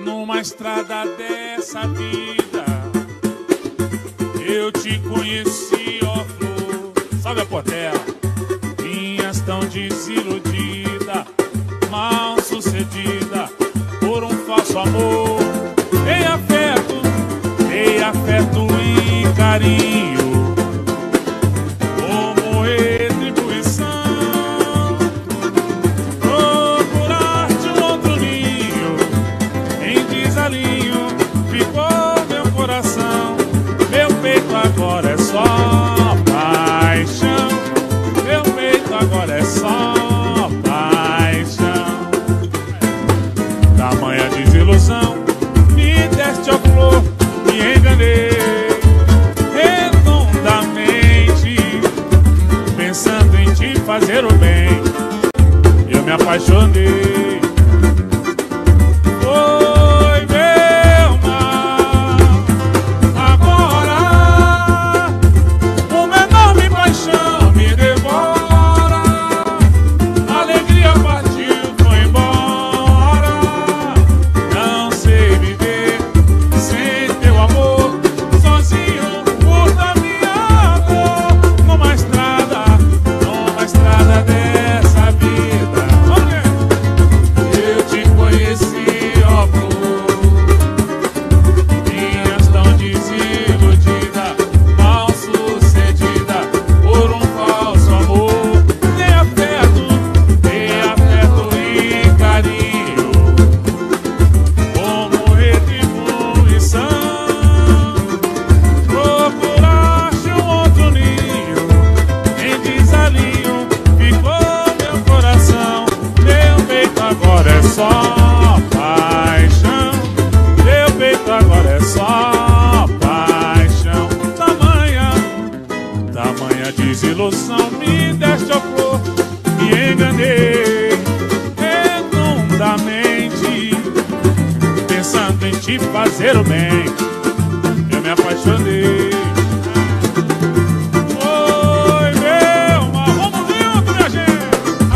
numa estrada dessa vida, eu te conheci, ó flor. Salve a Portela. Vinhas tão desiludida, mal sucedida, por um falso amor. Dei afeto e carinho, como retribuição. Procuraste um outro ninho, em desalinho ficou meu coração. Meu peito agora é só paixão. Meu peito agora é só paixão. Tamanha desilusão me deste, ó flor, me enganei redondamente, pensando em te fazer o bem. Eu me apaixonei. Foi meu mal. Agora uma enorme paixão me devora. A alegria partiu, foi embora. Não sei viver sem teu amor, sozinho por da minha dor. Numa estrada dessa vida, eu te conheci, ó flor. Vinhas tão desiludida, mal sucedida, por um falso amor. Dei afeto e carinho, como retribuição. Procuraste um outro ninho, em desalinho ficou meu coração. Meu peito agora é só paixão. Meu peito agora é só paixão. Tamanha desilusão me deste, ó flor, me enganei redondamente, pensando em te fazer o bem. Eu me apaixonei. Foi meu mal. Vamos junto, minha gente.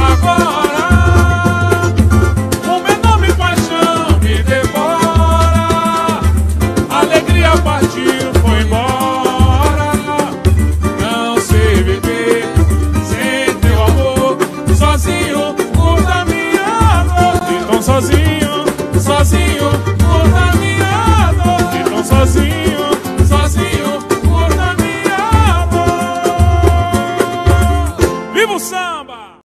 Agora uma enorme paixão me devora. A alegria partiu, foi embora. Não sei viver sem teu amor, sozinho por da minha dor. Então sozinho por da minha dor. Então sozinho por da minha dor. Viva o samba!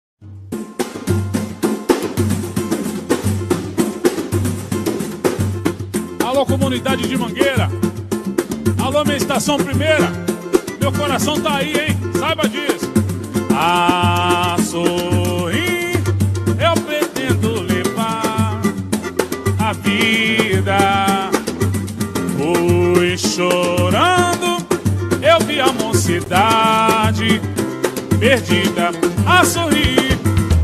Alô, comunidade de Mangueira. Alô, minha estação primeira. Meu coração tá aí, hein? Saiba disso. A sorrir eu pretendo levar a vida. Fui chorando, eu vi a mocidade perdida. A sorrir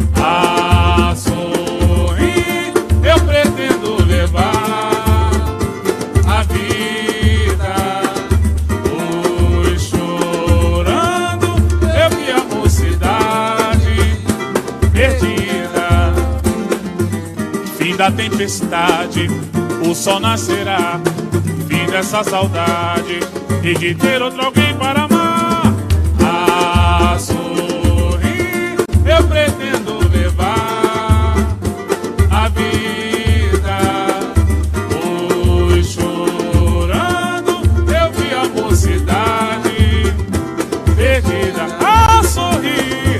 eu pretendo levar a vida. Fui chorando, eu vi a mocidade perdida. Fim da tempestade, o sol nascerá. Fim dessa saudade e de ter outro alguém para amar. A sorrir eu pretendo levar a vida. Fui chorando, eu vi a mocidade perdida. A sorrir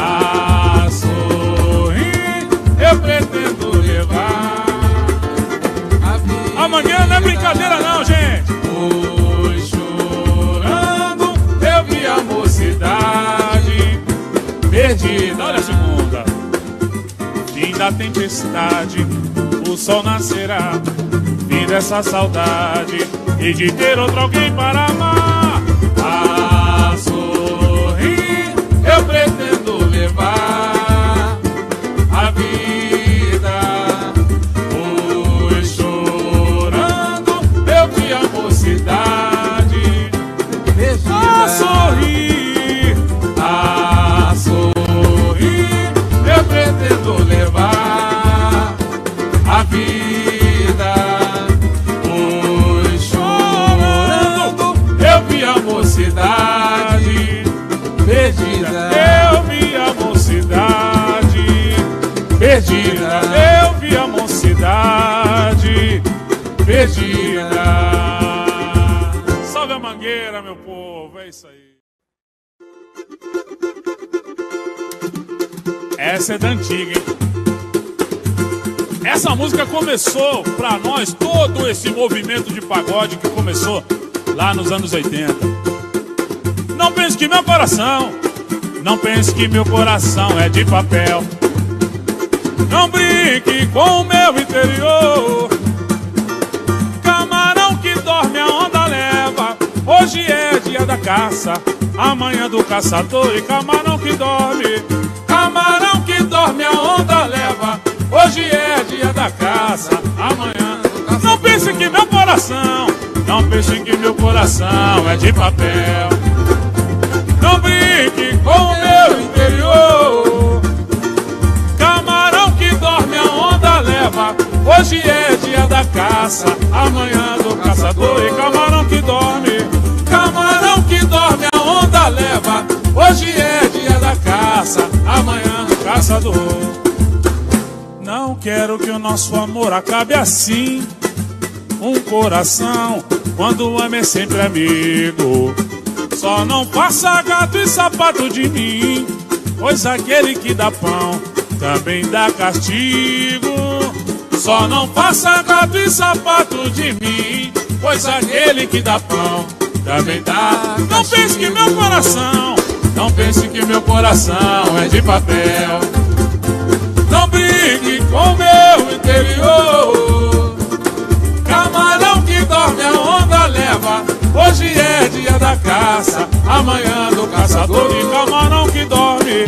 eu pretendo levar a vida. Amanhã não é brincadeira não, gente. Fui chorando, eu vi a mocidade perdida. Olha a segunda. Fim da tempestade, o sol nascerá. Fim dessa saudade e de ter outro alguém para amar. A sorrir eu pretendo levar a vida. Fui chorando, eu vi a mocidade perdida. A sorrir eu pretendo levar a vida. perdida. Salve a Mangueira, meu povo, é isso aí. Essa é da antiga, hein? Essa música começou pra nós, todo esse movimento de pagode que começou lá nos anos 80. Não pense que meu coração, não pense que meu coração é de papel. Não brinque com o meu interior. Camarão que dorme a onda leva. Hoje é dia da caça, amanhã do caçador. E camarão que dorme a onda leva. Hoje é dia da caça, amanhã do caçador. Não pense que meu coração, não pense que meu coração é de papel. Não brinque com o meu interior. Camarão que dorme a onda leva. Hoje é dia da caça, amanhã do caçador. E camarão que dorme a onda leva. Hoje é dia da caça, amanhã do caçador. Não quero que o nosso amor acabe assim. Um coração, quando ama, é sempre amigo. Só não faça gato e sapato de mim, pois aquele que dá pão também dá castigo. Só não faça gato e sapato de mim, pois aquele que dá pão também dá castigo. Não pense que meu coração, não pense que meu coração é de papel. Não brinque com meu interior. Camarão que dorme a onda leva. Hoje é dia da caça, amanhã do caçador. E camarão que dorme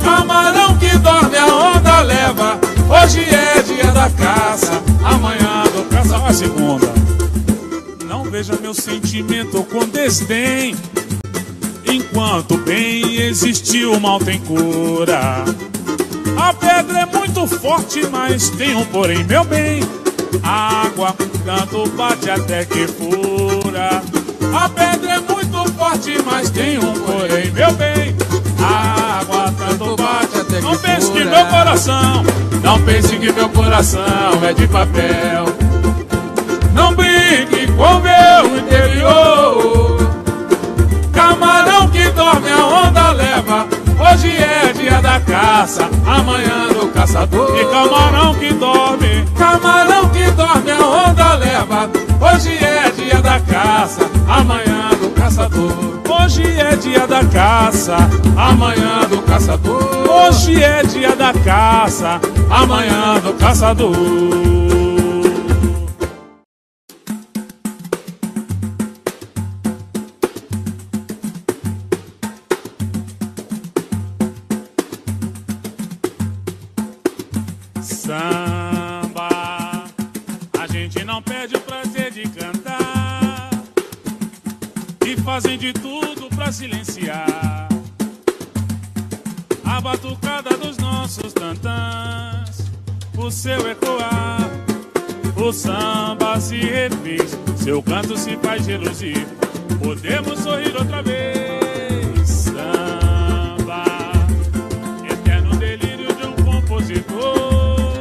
a onda leva. Hoje é dia da caça, amanhã do caçador. A segunda. Não veja meu sentimento com desdém. Enquanto bem existir, o mal tem cura. A pedra é muito forte, mas tem um porém, meu bem. A água tanto bate até que fura. A pedra é muito forte, mas tem um porém, meu bem. A água tanto bate até que fura. Não pense que meu coração, não pense que meu coração é de papel. Não brinque com meu interior. Camarão que dorme a onda leva. Hoje é dia da caça, amanhã do caçador. E camarão que dorme a onda leva. Hoje é dia da caça, amanhã do caçador. Hoje é dia da caça, amanhã do caçador. Hoje é dia da caça, amanhã do caçador. Samba, a gente não perde o prazer de cantar. E fazem de tudo pra silenciar a batucada dos nossos tantãs. O seu ecoar, o samba se refez, seu canto se faz reluzir. Podemos sorrir outra vez. Samba, eterno delírio de um compositor.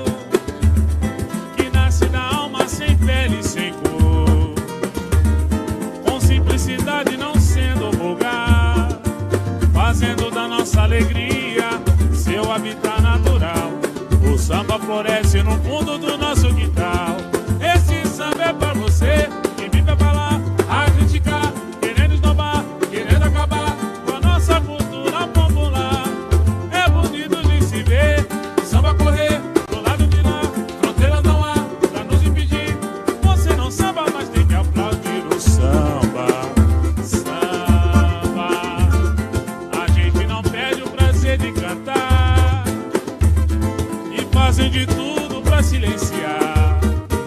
Sem cor, com simplicidade, não sendo vulgar, fazendo da nossa alegria seu habitat natural. O samba floresce no fundo do nosso quintal. Esse samba é pra você que vive pra lá a criticar, querendo esnobar, querendo acabar com a nossa cultura popular. É bonito de se ver o samba correr do lado de lá. Fronteiras não há pra nos impedir. Não samba, mas tem que aplaudir o samba. Samba, a gente não perde o prazer de cantar. E fazem de tudo pra silenciar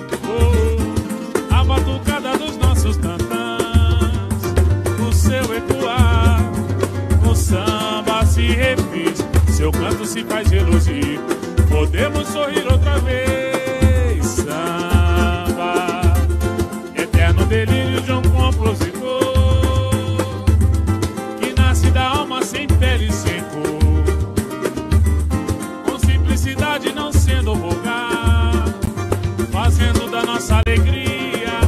a batucada dos nossos tantãs. O seu ecoar, o samba se refez, seu canto se faz reluzir. Podemos sorrir outra vez. Samba, eterno delírio de um compositor, que nasce da alma sem pele e sem cor, com simplicidade, não sendo vulgar, fazendo da nossa alegria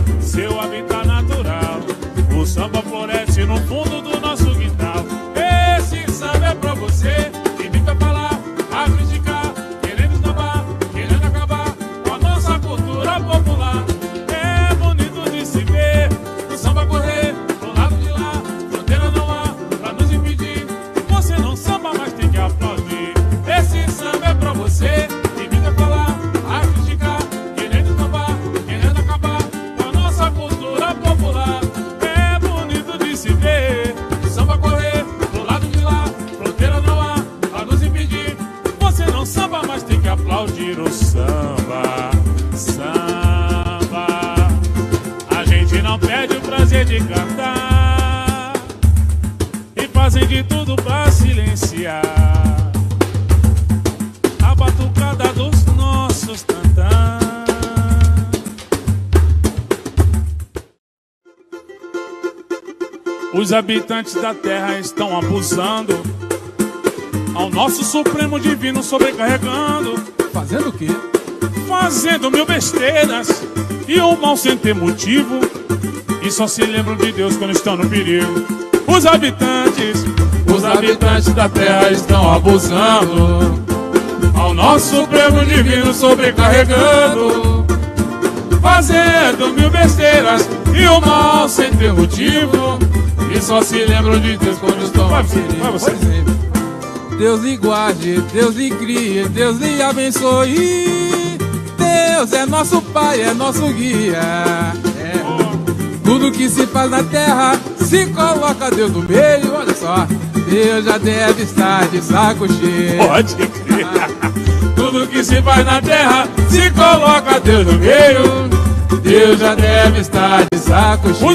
aplaudir o samba, samba. A gente não perde o prazer de cantar e fazem de tudo pra silenciar a batucada dos nossos tantã. Os habitantes da terra estão abusando, ao nosso Supremo Divino sobrecarregando. Fazendo o quê? Fazendo mil besteiras e o mal sem ter motivo, e só se lembram de Deus quando estão no perigo. Os habitantes da terra estão abusando, ao nosso Supremo Divino sobrecarregando, fazendo mil besteiras e o mal sem ter motivo, e só se lembram de Deus quando estão no perigo. Deus lhe guarde, Deus lhe crie, Deus lhe abençoe. Deus é nosso Pai, é nosso guia. Tudo que se faz na terra, se coloca Deus no meio. Olha só, Deus já deve estar de saco cheio. Pode crer. Tudo que se faz na terra, se coloca Deus no meio. Deus já deve estar de saco cheio.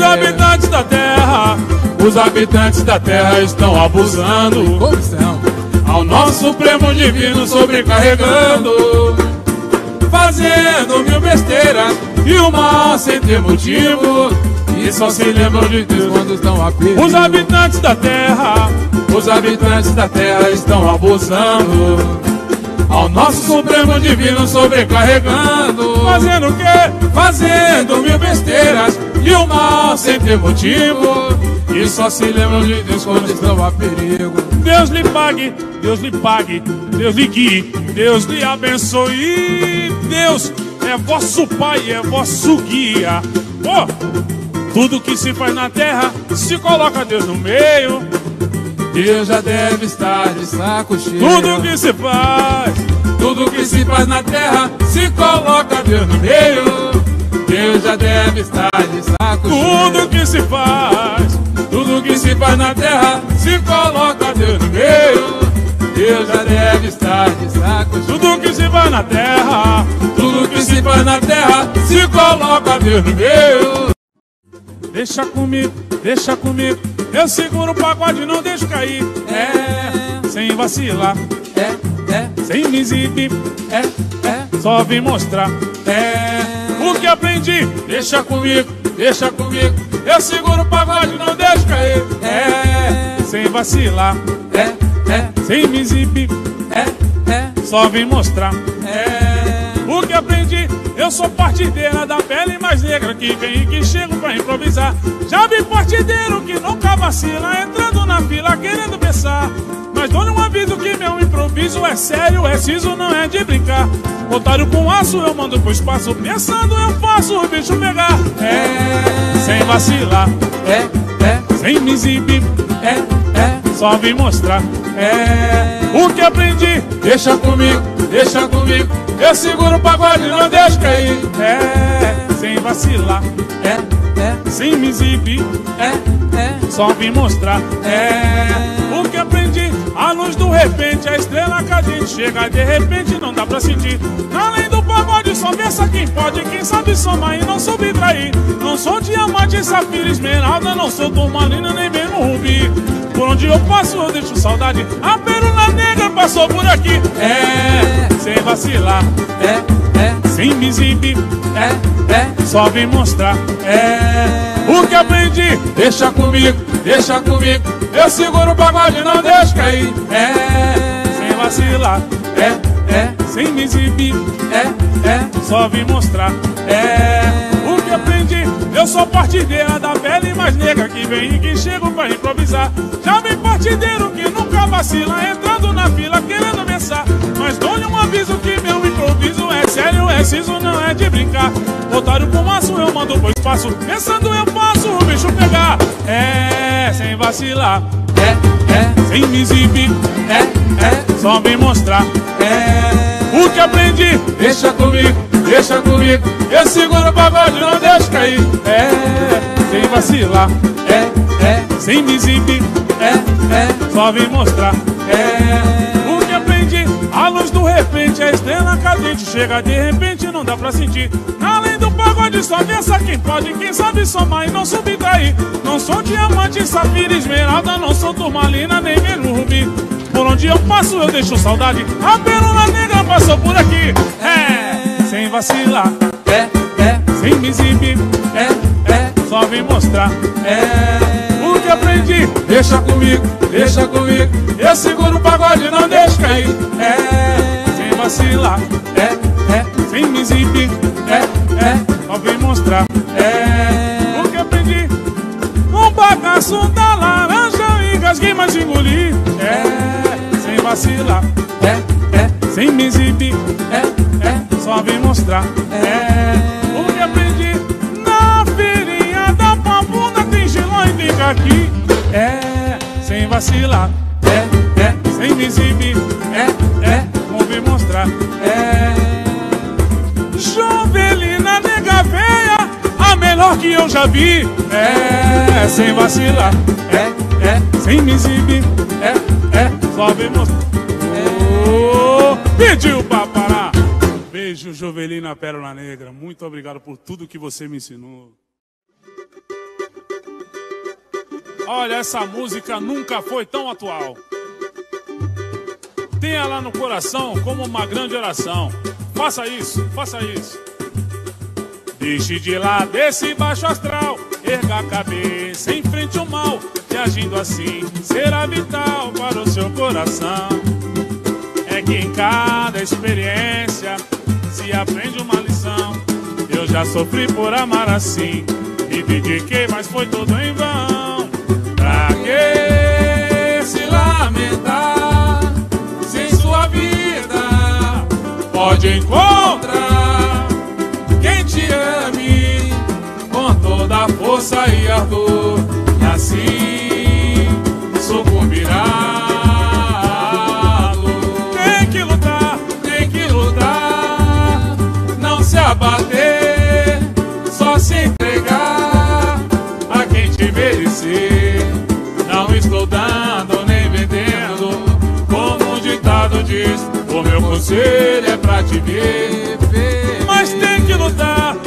Os habitantes da terra estão abusando, Corrupção. ao nosso Supremo Divino sobrecarregando, fazendo mil besteiras e o mal sem ter motivo, e só se lembram de Deus Quando estão a perigo. Os habitantes da terra estão abusando, ao nosso Supremo Divino sobrecarregando, fazendo o quê? Fazendo mil besteiras e o mal sem ter motivo, e só se lembram de Deus quando estão a perigo. Deus lhe pague, Deus lhe pague, Deus lhe guie, Deus lhe abençoe. Deus é vosso Pai, é vosso guia. Oh, tudo que se faz na terra, se coloca Deus no meio. Deus já deve estar de saco cheio. Tudo que se faz na terra, se coloca Deus no meio. Deus já deve estar de saco cheio. Tudo que se faz na terra, se coloca Deus no meio. Deus já deve estar de saco cheio. Tudo que se faz na terra, se coloca Deus no meio. Deixa comigo, eu seguro o pagode, não deixo cair. Sem vacilar, sem me exibir, só vim mostrar o que aprendi. Deixa comigo, eu seguro o pagode, não deixo cair. Sem vacilar, sem me exibir, só vim mostrar o que aprendi. Eu sou partideira da pele mais negra, que vem e que chego pra improvisar. Já vi partideiro que nunca vacila, entrando na fila querendo pensar. Mas dou um aviso que meu improviso é sério, é siso, não é de brincar. Otário com aço eu mando pro espaço, pensando eu faço o bicho pegar. Sem vacilar, sem me exibir, só vim mostrar o que aprendi. Deixa comigo, eu seguro o pagode, não deixo cair. Sem vacilar, sem me exibir, só vim mostrar o que aprendi. A luz do repente, a estrela cadente chega de repente, não dá pra sentir. Além do pagode só pensa quem pode, quem sabe somar e não subtrair. Não sou diamante, safira, esmeralda, não sou turmalina nem mesmo rubi. Por onde eu passo eu deixo saudade, a pérola negra passou por aqui. Sem vacilar, sem me exibir, só vim mostrar o que aprendi. Deixa comigo, eu seguro o pagode, não deixo cair. Sem vacilar, sem me exibir, só vim mostrar o que aprendi. Eu sou partideira da pele mais negra, que vem e que chego pra improvisar. Já vi partideiro que nunca vacila, entrando na fila querendo pensar. Mas dou-lhe um aviso que meu improviso é sério, é siso, não é de brincar. Otário com aço eu mando pro espaço, pensando eu faço o bicho pegar. Sem vacilar, sem me exibir, só vim mostrar o que aprendi. Deixa comigo, eu seguro o pagode, não deixo cair. Sem vacilar, sem me exibir, só vim mostrar o que aprendi. A luz do repente, a estrela cadente chega de repente, não dá pra sentir. Além do pagode só pensa quem pode, quem sabe somar e não subtrair. Não sou diamante, safira, esmeralda, não sou turmalina, nem mesmo rubi. Por onde eu passo eu deixo saudade, a Pérola Negra passou por aqui. Sem vacilar, sem me exibir, só vem mostrar o que aprendi. Deixa comigo, eu seguro o pagode, não deixo cair. Sem vacilar, sem me exibir, só vem mostrar o que aprendi. Um bagaço da laranja, engasguei, mas engoli. Sem vacilar, sem me exibir, só vem mostrar o que aprendi. Na feirinha da Pabunda tem giló e tem caqui. Sem vacilar, sem me exibir, vão vir mostrar. Jovelina, nega véia, a melhor que eu já vi. Sem vacilar, sem me exibir, só vem mostrar. Pediu pra parar. Beijo, Jovelina Pérola Negra. Muito obrigado por tudo que você me ensinou. Olha, essa música nunca foi tão atual. Tenha lá no coração como uma grande oração. Faça isso, faça isso. Deixe de lado esse baixo astral, erga a cabeça em frente ao mal, que agindo assim será vital para o seu coração. É que em cada experiência se aprende uma lição. Eu já sofri por amar assim, me dediquei, mas foi tudo em vão. Pra que se lamentar se em sua vida pode encontrar quem te ame com toda a força e ardor, e assim sucumbirá. Abater, só se entregar a quem te merecer. Não estou dando nem vendendo, como um ditado diz, o meu conselho é pra te ver. Mas tem que lutar,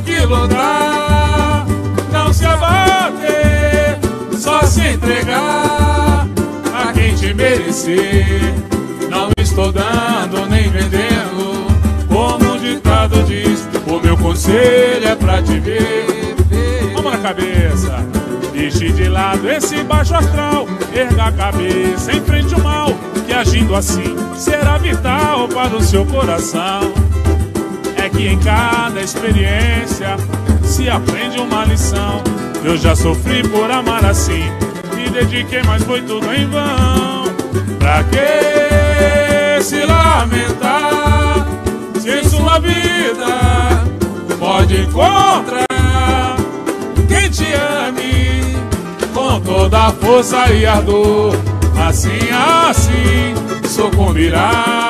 não se abater, só se entregar a quem te merecer. Não estou dando nem vendendo, como o ditado diz, o meu conselho é pra te ver. Vamos na cabeça. Deixe de lado esse baixo astral, erga a cabeça em frente ao mal, que agindo assim será vital para o seu coração. É que em cada experiência se aprende uma lição. Eu já sofri por amar assim, me dediquei, mas foi tudo em vão. Pra que se lamentar se em sua vida pode encontrar quem te ame com toda a força e ardor, assim sucumbirá.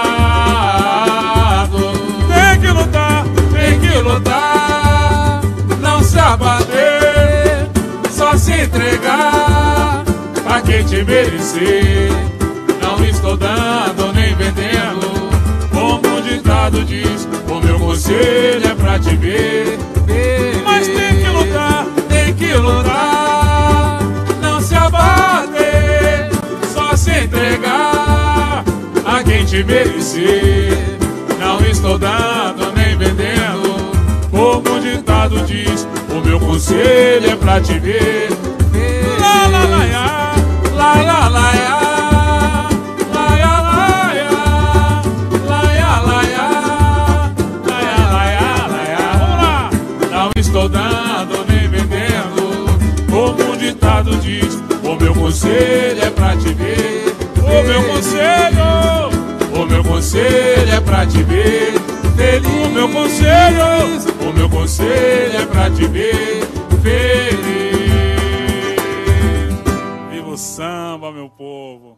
Tem que lutar, não se abater, só se entregar a quem te merecer. Não estou dando nem vendendo, como o ditado diz, o meu conselho é pra te ver. Mas tem que lutar, não se abater, só se entregar a quem te merecer. Não estou dando nem vendendo, como o ditado diz, o meu conselho é pra te ver. Lá, lá, lá, lá, lá, lá, lá. Estou dando nem vendendo, como o ditado diz, o meu conselho é pra te ver. O meu conselho é pra te ver feliz. O meu conselho é pra te ver feliz. Viva o samba, meu povo.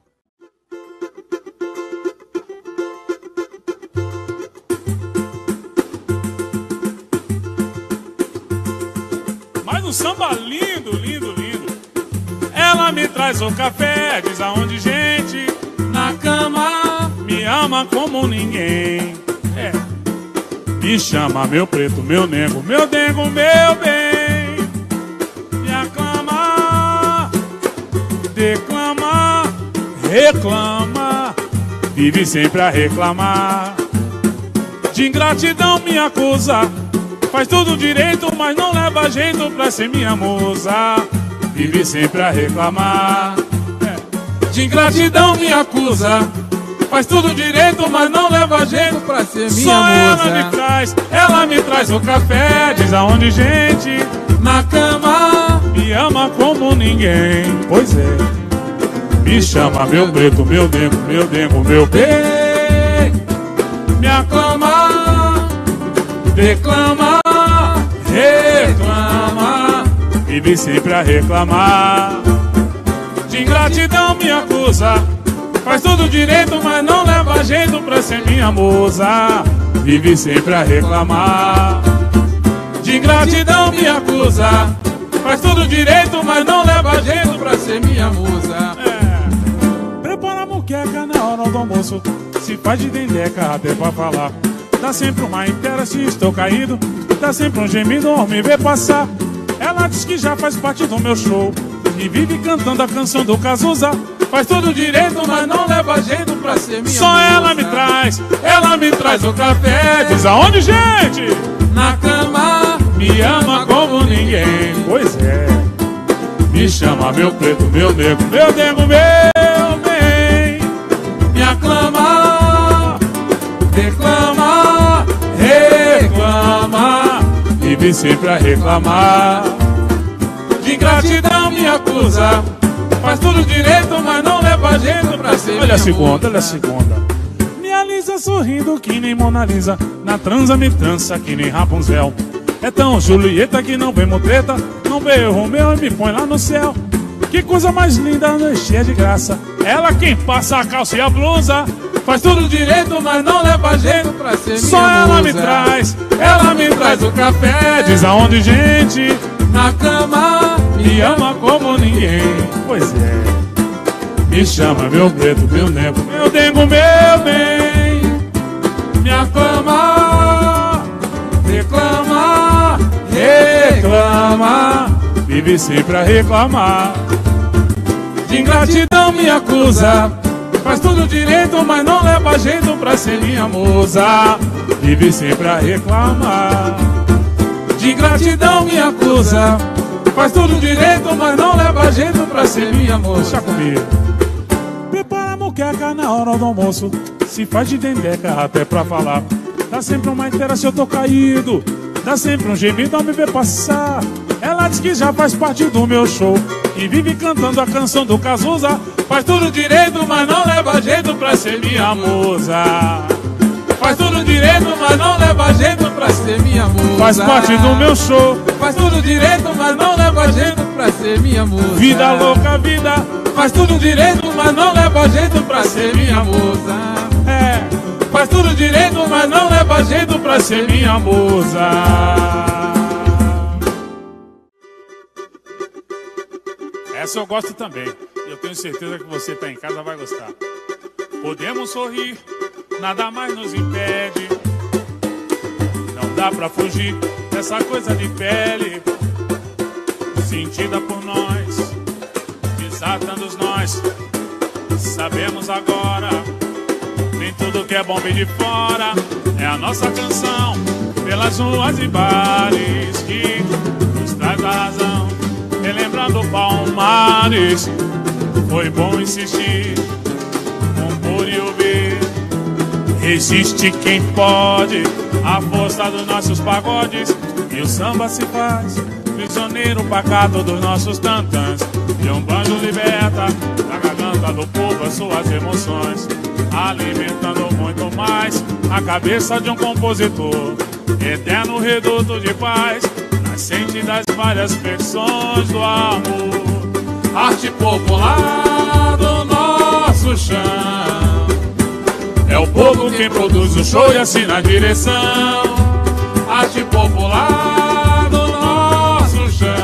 Mas um samba lindo, lindo, lindo. Ela me traz o café, diz aonde gente, na cama. Me me ama como ninguém. Me chama meu preto, meu nego, meu dengo, meu bem. Me aclama, declama, reclama, vive sempre a reclamar. De ingratidão me acusa, faz tudo direito, mas não leva jeito pra ser minha musa. Vive sempre a reclamar. De ingratidão me acusa, faz tudo direito, mas não leva jeito pra ser minha Só musa. Ela me traz o café, diz aonde gente, na cama, me ama como ninguém. Pois é, me chama meu preto, meu dengo, meu dengo, meu bem. Me aclama, declama, reclama, vive sempre a reclamar. De ingratidão me acusa, faz tudo direito, mas não leva jeito pra ser minha musa. Vive sempre a reclamar. De ingratidão me acusa, faz tudo direito, mas não leva jeito pra ser minha musa. Prepara a muqueca na hora do almoço, se faz de dendeca até pra falar. Dá sempre uma inteira se estou caído, dá sempre um gemido ao me ver passar. Ela diz que já faz parte do meu show e vive cantando a canção do Cazuza. Faz tudo direito, mas não leva jeito pra ser minha Só musa. ela me traz o café. Diz aonde, gente? Na cama, Me ama como ninguém. Pois é. Me chama meu preto, meu nego, meu dengo, meu bem. me aclama, Declama, reclama, vive sempre a reclamar. De ingratidão me acusa, faz tudo direito, mas não leva jeito pra ser Olha minha a segunda, musa. olha a segunda. Me alisa sorrindo que nem Mona Lisa, na transa me trança que nem Rapunzel. É tão Julieta que não vê mutreta, não vê Romeu e me põe lá no céu. Que coisa mais linda, não é cheia de graça. Ela quem passa a calça e a blusa, faz tudo direito, mas não leva jeito pra ser Só minha ela musa. ela me traz o café. Diz aonde, gente, Na cama, me ama como ninguém. Pois é. Me chama meu preto, meu nego, meu dengo, meu bem. Me aclama, reclama, reclama, vive sempre a reclamar. De ingratidão me acusa, faz tudo direito, mas não leva jeito pra ser minha musa. Vive sempre a reclamar. De ingratidão me acusa, faz tudo direito, mas não leva jeito pra ser minha musa. Deixa comigo. Prepara a muqueca na hora do almoço, se faz de dendeca até pra falar. Dá sempre uma inteira se eu tô caído, dá sempre um gemido ao me ver passar. Ela diz que já faz parte do meu show e vive cantando a canção do Cazuza. Faz tudo direito, mas não leva jeito pra ser minha musa. Faz tudo direito, mas não leva jeito pra ser minha musa. Faz parte do meu show, Faz tudo direito, mas não leva jeito pra ser minha musa. Vida louca, vida, faz tudo direito, mas não leva jeito pra ser minha musa. Faz tudo direito, mas não leva jeito pra ser minha musa. Essa eu gosto também, e eu tenho certeza que você tá em casa vai gostar. Podemos sorrir, nada mais nos impede. Não dá pra fugir dessa coisa de pele, sentida por nós, desatando os nós. Sabemos agora, nem tudo que é bom vem de fora. É a nossa canção, pelas ruas e bares, que nos traz a razão, relembrando Palmares. Foi bom insistir, compor e ouvir. Resiste quem pode, a força dos nossos pagodes. E o samba se faz prisioneiro pacato dos nossos tantãs. E um banjo liberta da garganta do povo as suas emoções, alimentando muito mais a cabeça de um compositor. Eterno reduto de paz, nascente das várias versões do amor. Arte popular do nosso chão, é o povo quem produz o show e assina a direção. Arte popular do nosso chão,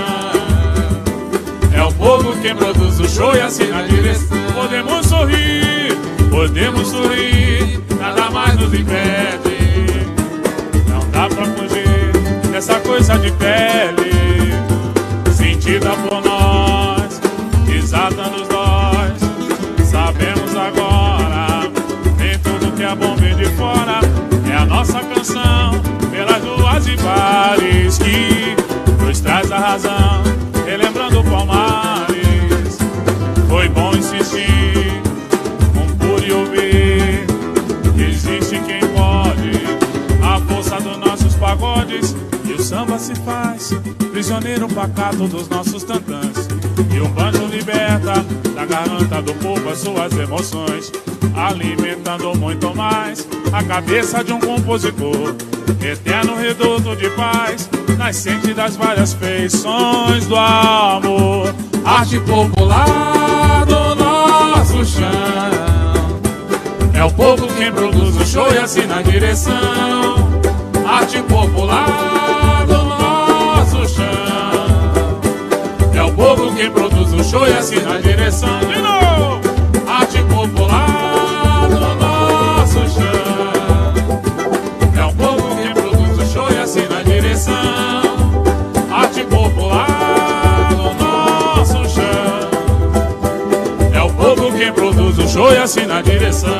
é o povo quem produz o show e assina a direção. Podemos sorrir, podemos sorrir, nada mais nos impede. Não dá pra fugir dessa coisa de pele, sentida por nós, desatando os nós. Sabemos agora, nem tudo que é bom vem de fora. É a nossa canção, pelas ruas e bares, que nos traz a razão, relembrando Palmares. Foi bom insistir, compor e ouvir. Existe quem pode, a força dos nossos pagodes. E o samba se faz prisioneiro pacato dos nossos tantãs. E um banjo liberta da garganta do povo as suas emoções, alimentando muito mais a cabeça de um compositor. Eterno reduto de paz, nascente das várias feições do amor. Arte popular do nosso chão, é o povo quem produz o show e assina a direção. arte popular do nosso chão, é o povo quem produz o show e assina a direção. De novo! arte popular do nosso chão, é o povo quem produz o show e assina a direção. arte popular do nosso chão, é o povo quem produz o show e assina a direção.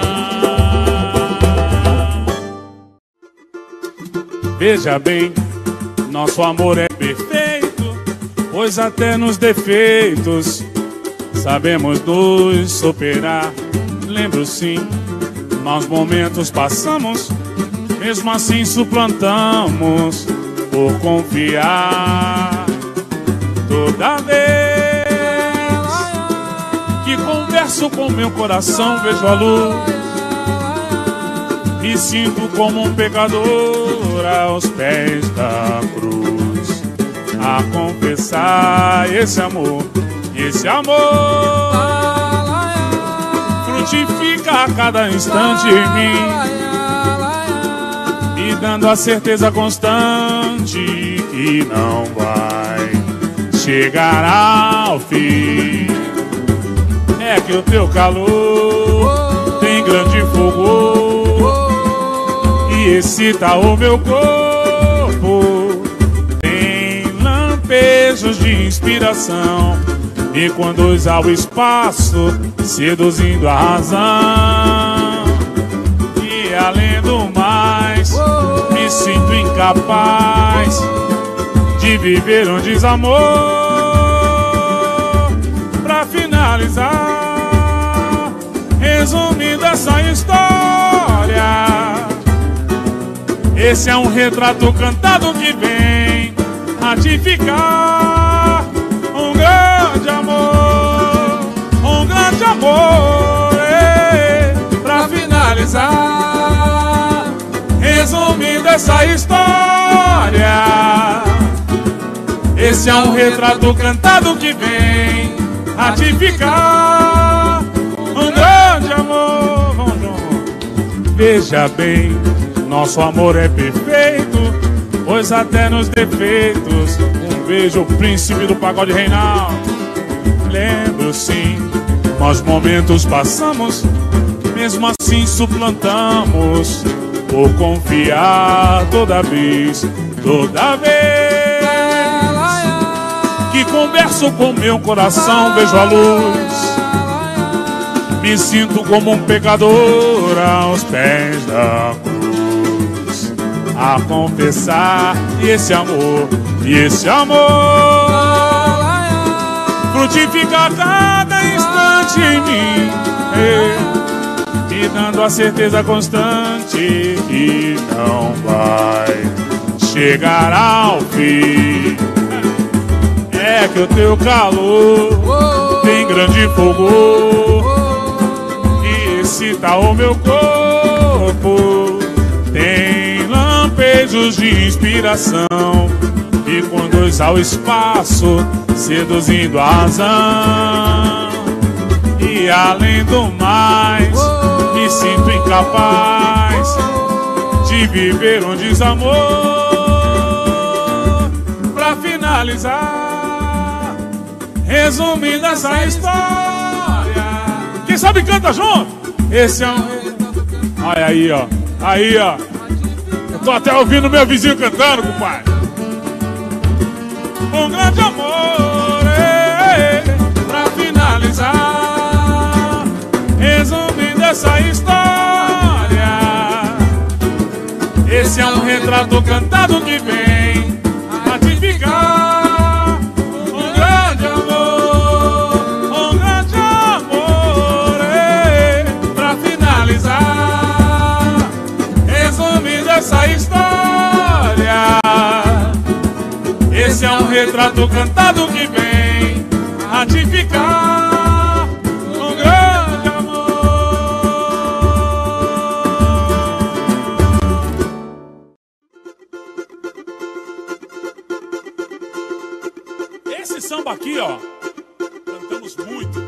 Veja bem, nosso amor é perfeito, pois até nos defeitos sabemos nos superar. Lembro sim, maus momentos passamos, mesmo assim suplantamos por confiar. Toda vez que converso com meu coração, vejo a luz, me sinto como um pecador aos pés da cruz, a confessar esse amor. E esse amor frutifica a cada instante em mim, me dando a certeza constante que não vai chegar ao fim. É que o teu calor tem grande fogo e excita o meu corpo, tem lampejos de inspiração, me conduz ao espaço, seduzindo a razão. E além do mais, me sinto incapaz de viver um desamor. Pra finalizar, resumindo essa história, esse é um retrato cantado que vem ratificar um grande amor, um grande amor. Pra finalizar, resumindo essa história, esse é um retrato cantado que vem ratificar um grande amor. Veja bem, nosso amor é perfeito, pois até nos defeitos. Um beijo, príncipe do pagode Reinaldo. Lembro sim, maus momentos passamos, mesmo assim suplantamos por confiar. Toda vez que converso com meu coração, vejo a luz, me sinto como um pecador aos pés da cruz, a confessar. E esse amor frutifica a cada instante em mim, me dando a certeza constante que não vai chegar ao fim. É que o teu calor tem grande fogo e excita o meu corpo, tem lampejos de inspiração, me conduz ao espaço, seduzindo a razão. E além do mais, me sinto incapaz de viver um desamor. Pra finalizar, resumindo essa história, quem sabe canta junto. Esse é um... Olha aí, ó. Aí, ó. Eu tô até ouvindo meu vizinho cantando, compadre. Um grande amor, pra finalizar, resumindo essa história. Esse é um retrato cantado que vem ratificar um grande amor, pra finalizar, resumindo essa história. Esse é um retrato cantado que vem ratificar um grande amor. Esse samba aqui, ó, cantamos muito.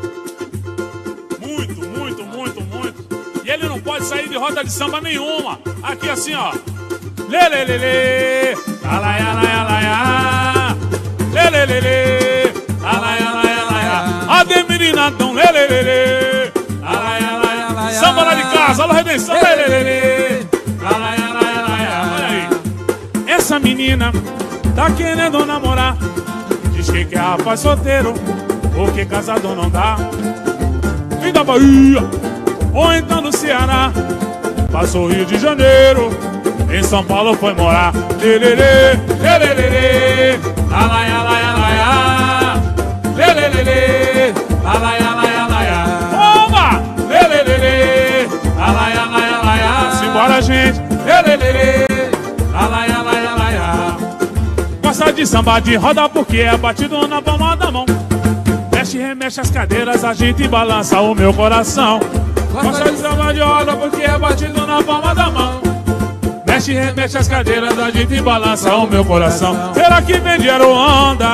E ele não pode sair de roda de samba nenhuma. Aqui assim, ó. Lê, lê, lê, lê. Alaiá, alaiá, alaiá. Lê, lê, lê, lê. Alaiá, alaiá, alaiá. Ademinadão, lê, lê, lê, lê. Alaiá, alaiá, alaiá. Samba lá de casa, alô, redenção, lê, lê, lê, lê. Alaiá, alaiá, alaiá. Olha aí. Essa menina tá querendo namorar. Diz que quer rapaz solteiro, porque casado não dá. Vem da Bahia, ou então do Ceará. Passou o Rio de Janeiro, em São Paulo foi morar. Lelele, lelele, alaiá, alaiá, alaiá. Lelele, alaiá, alaiá, alaiá. Toma! Lelele, alaiá, alaiá, alaiá. Simbora, gente. Lelele, alaiá, alaiá, alaiá. Gosta de samba de roda porque é batido na palma da mão. Mexe, remexe as cadeiras, agita e balança o meu coração. Gosta de samba de roda porque é batido na palma da mão. Mexe, remexe as cadeiras, agita e balança o meu coração. Será que vem de Aruanda?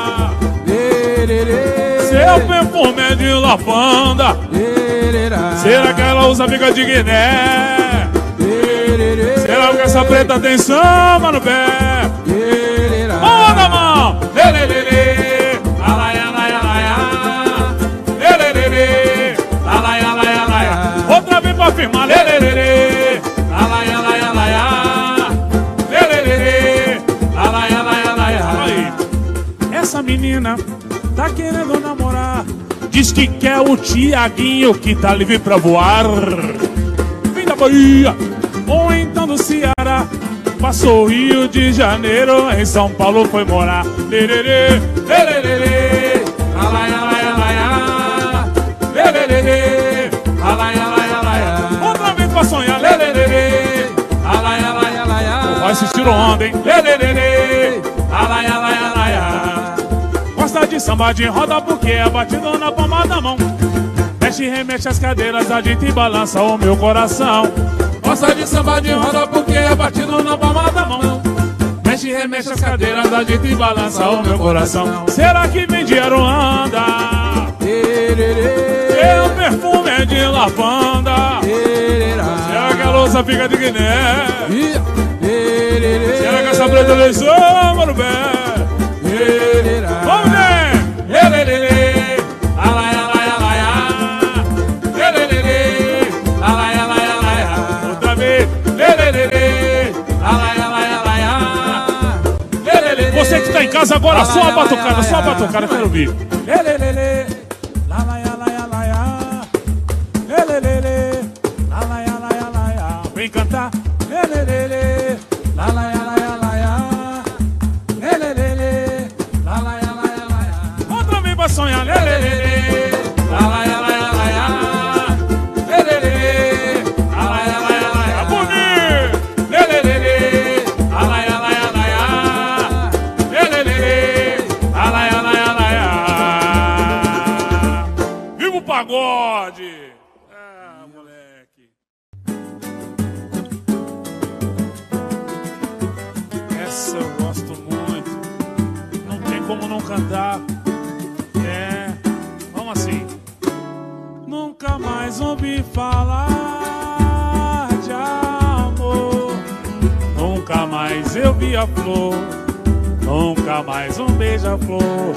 Seu perfume é de lavanda. Será que ela usa amiga de Guiné? Será que essa preta tem samba no pé? Mão da mão! Lelelele, alaiá, alaiá, alaiá. Lelelele, alaiá, alaiá, alaiá. Outra vez pra firmar, lelelele, alaiá, alaiá, alaiá. Lelelele, alaiá, alaiá, alaiá. Aí, essa menina tá querendo namorar. Diz que quer o Tiaguinho que tá livre pra voar. Vem da Bahia, ou então do Ceará. Passou o Rio de Janeiro, em São Paulo foi morar. Lelele, lelele, alaiá, alaiá, alaiá. Lelele, alaiá, alaiá, alaiá. Outra vez pra sonhar, lelele, alaiá, alaiá, alaiá. Vai assistir onda, hein? Lelele, alaiá, alaiá, alaiá. Gosta de samba de roda porque é batido na palma da mão. Mexe, remexe as cadeiras, agita e balança o meu coração. Gosta de samba de roda porque é batido na palma da mão. Mexe, remexe as cadeiras, agita e balança o meu coração. Será que vem de Aruanda? Seu perfume é de lavanda. Será que a louça fica de Guiné? Será que essa preta tem samba no pé? Vamos ver! Lelelele, alaiá, alaiá, alaiá. Lelelele, alaiá, alaiá, alaiá. Outra vez, lelelele, alaiá, alaiá, alaiá. Lelelele. Você que tá em casa agora, só a batucada, eu quero ouvir. Lelelele, alaiá, alaiá, alaiá. Lelelele, alaiá, alaiá, alaiá. Vem cantar. Lelelele, alaiá, alaiá, alaiá. Lelelele, alaiá, alaiá, alaiá. Outra vez pra sonhar. Lelelele, alaiá, alaiá, alaiá. Lelelele, alaiá, alaiá, alaiá. Bonito. Lelelele, alaiá, alaiá, alaiá. Lelelele, alaiá, alaiá, alaiá. Viva o pagode! Ah, moleque. Essa eu gosto muito. Não tem como não cantar. É, vamos assim. Nunca mais ouvi falar de amor. Nunca mais eu vi a flor. Nunca mais um beija-flor.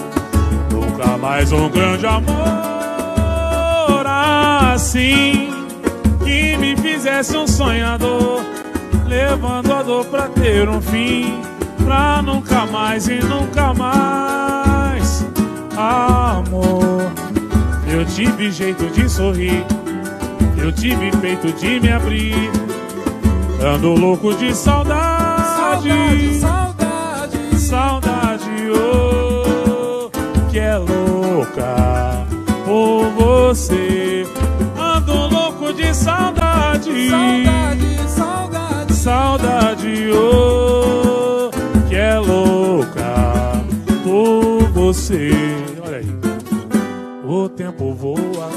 Nunca mais um grande amor assim. que me fizesse um sonhador, levando a dor pra ter um fim, pra nunca mais e nunca mais. Amor, eu tive jeito de sorrir, eu tive peito de me abrir, ando louco de saudade, saudade, saudade, oh, que é louca por você. Ando louco de saudade, saudade, saudade, saudade, oh, que é louca por você. Olha aí, o tempo voa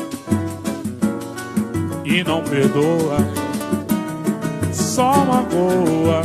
e não perdoa, só magoa,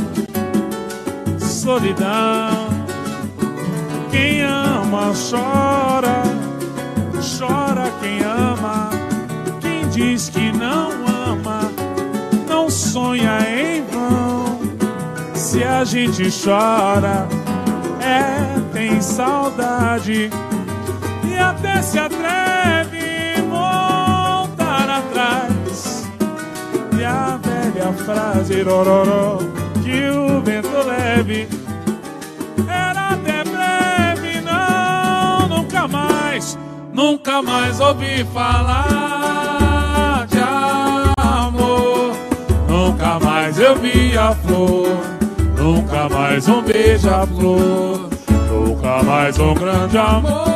solidão. Quem ama chora, chora quem ama. Quem diz que não ama, não sonha em vão. Se a gente chora, tem saudade, e até se atreve voltar atrás. E a velha frase, rororó, que o vento leve, era até breve. Não, nunca mais, nunca mais ouvi falar de amor. Nunca mais eu vi a flor, nunca mais um beija-flor, nunca mais um grande amor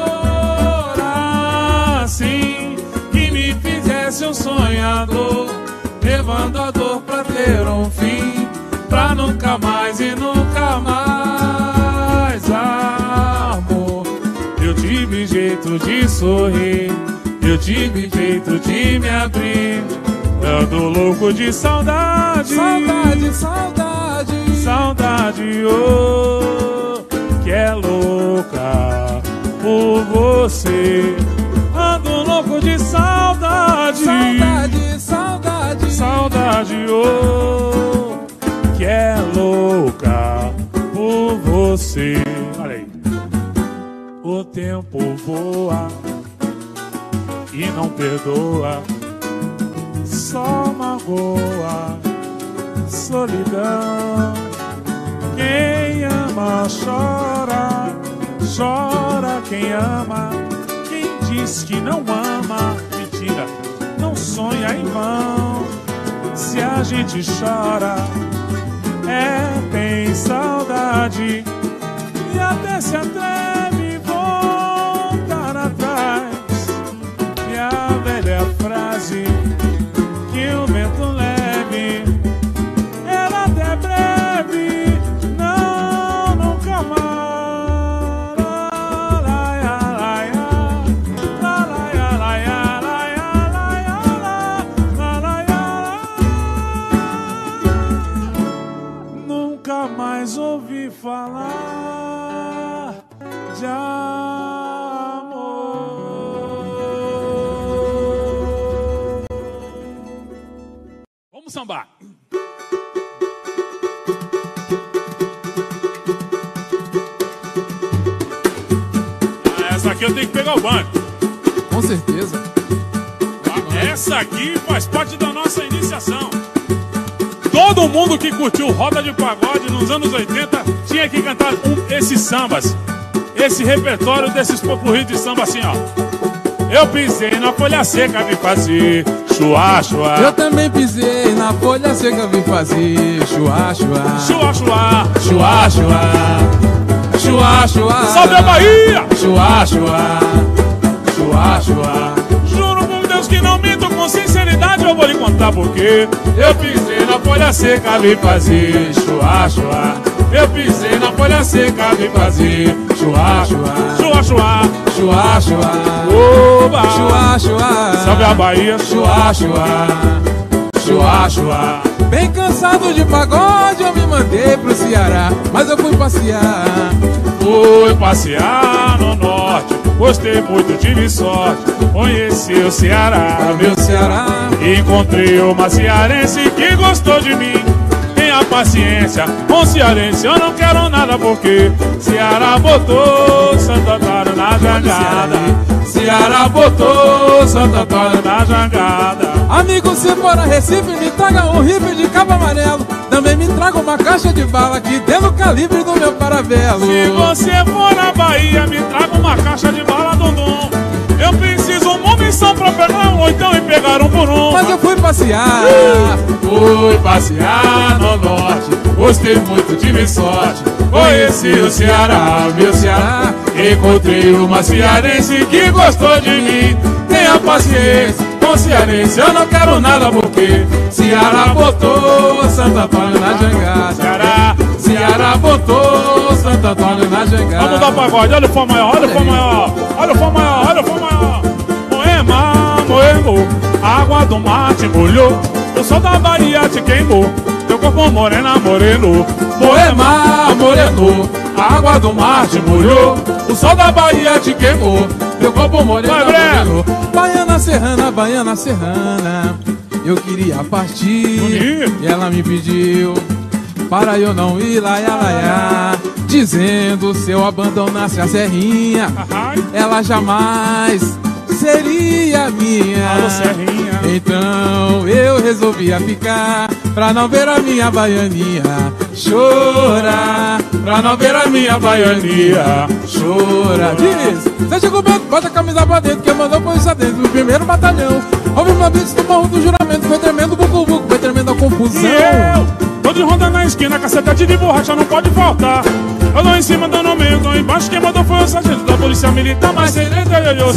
assim, que me fizesse um sonhador, levando a dor pra ter um fim, pra nunca mais e nunca mais. Amor, eu tive jeito de sorrir, eu tive jeito de me abrir, ando louco de saudade, saudade, saudade, saudade, oh, que é louca por você. Ando louco de saudade, saudade, saudade, saudade, oh, que é louca por você. Olha aí, o tempo voa e não perdoa, só magoa, solidão. Quem ama chora, chora quem ama. Quem diz que não ama, mentira, não sonha em vão. Se a gente chora, tem saudade, e até se atreve voltar atrás. E a velha frase, que o vento leve, era até breve, não, nunca mais. Nunca mais ouvi falar de amor. Vamos sambar. Essa aqui eu tenho que pegar o banco. Com certeza. Essa aqui faz parte da nossa iniciação. Todo mundo que curtiu roda de pagode nos anos 80 tinha que cantar esses sambas, esse repertório desses popurri de samba assim, ó. Eu pisei na folha seca, vim fazer chuá, chuá. Eu também pisei na folha seca, vim fazer chuá, chuá. Chuá, chuá, chuá, chuá. Chuá, chuá. Salve a Bahia! Chuá, chuá. Chuá, chuá. Juro por Deus que não minto, com sinceridade eu vou lhe contar porque eu pisei na folha seca, vim fazer chuá, chuá. Eu pisei na folha seca, vim fazer chuá, chuá. Chuá, chuá. Chuá, chuá. Oba! Chuá, chuá. Salve a Bahia! Chuá, chuá. Chuá, chuá. Bem cansado de pagode, eu me mandei pro Ceará, mas eu fui passear. Fui passear no norte, gostei muito, tive sorte, conheci o Ceará, meu Ceará. Encontrei uma cearense que gostou de mim. Tenha paciência, com cearense eu não quero nada, porque Ceará botou Santo Antônio na jangada. Ceará botou Santo Antônio na jangada. Amigo, se for a Recife, me traga um rifle de cabo amarelo. Também me traga uma caixa de bala que dê no calibre do meu paravelo. Se você for na Bahia, me traga uma caixa de bala Dondon. Eu preciso uma munição pra pegar um oitão e pegar um por um. Mas eu fui passear no norte, gostei muito, tive sorte. Conheci o Ceará, meu Ceará. Encontrei uma cearense que gostou de mim. Tenha paciência com cearense, eu não quero nada porque Ceará botou Santo Antônio na jangada. Ceará botou Santo Antônio na jangada. Vamos dar pagode, olha o Fá maior, olha o Fá maior. Olha o Fá maior, olha o Fá maior. Moema, moemo, a água do mar te molhou. O sol da Bahia te queimou, teu corpo morena, moreno. Moema, moreno, a água do mar te molhou. O sol da Bahia te queimou, teu corpo moreno, moreno. Baiana serrana, eu queria partir e ela me pediu para eu não ir lá, dizendo se eu abandonasse a serrinha, ela jamais seria minha. Alô, serrinha. Então eu resolvia ficar pra não ver a minha baianinha chorar, pra não ver a minha baianinha chorar. Diz, seja coberto, bota a camisa pra dentro, que mandou foi isso dentro do primeiro batalhão. Houve uma blitz do morro do juramento, foi tremendo buco, foi tremenda confusão. E eu tô de ronda na esquina, cacetete de borracha não pode faltar. Eu tô em cima, tô no meio, tô embaixo, quem mandou foi o sargento da polícia militar. Mas sereta,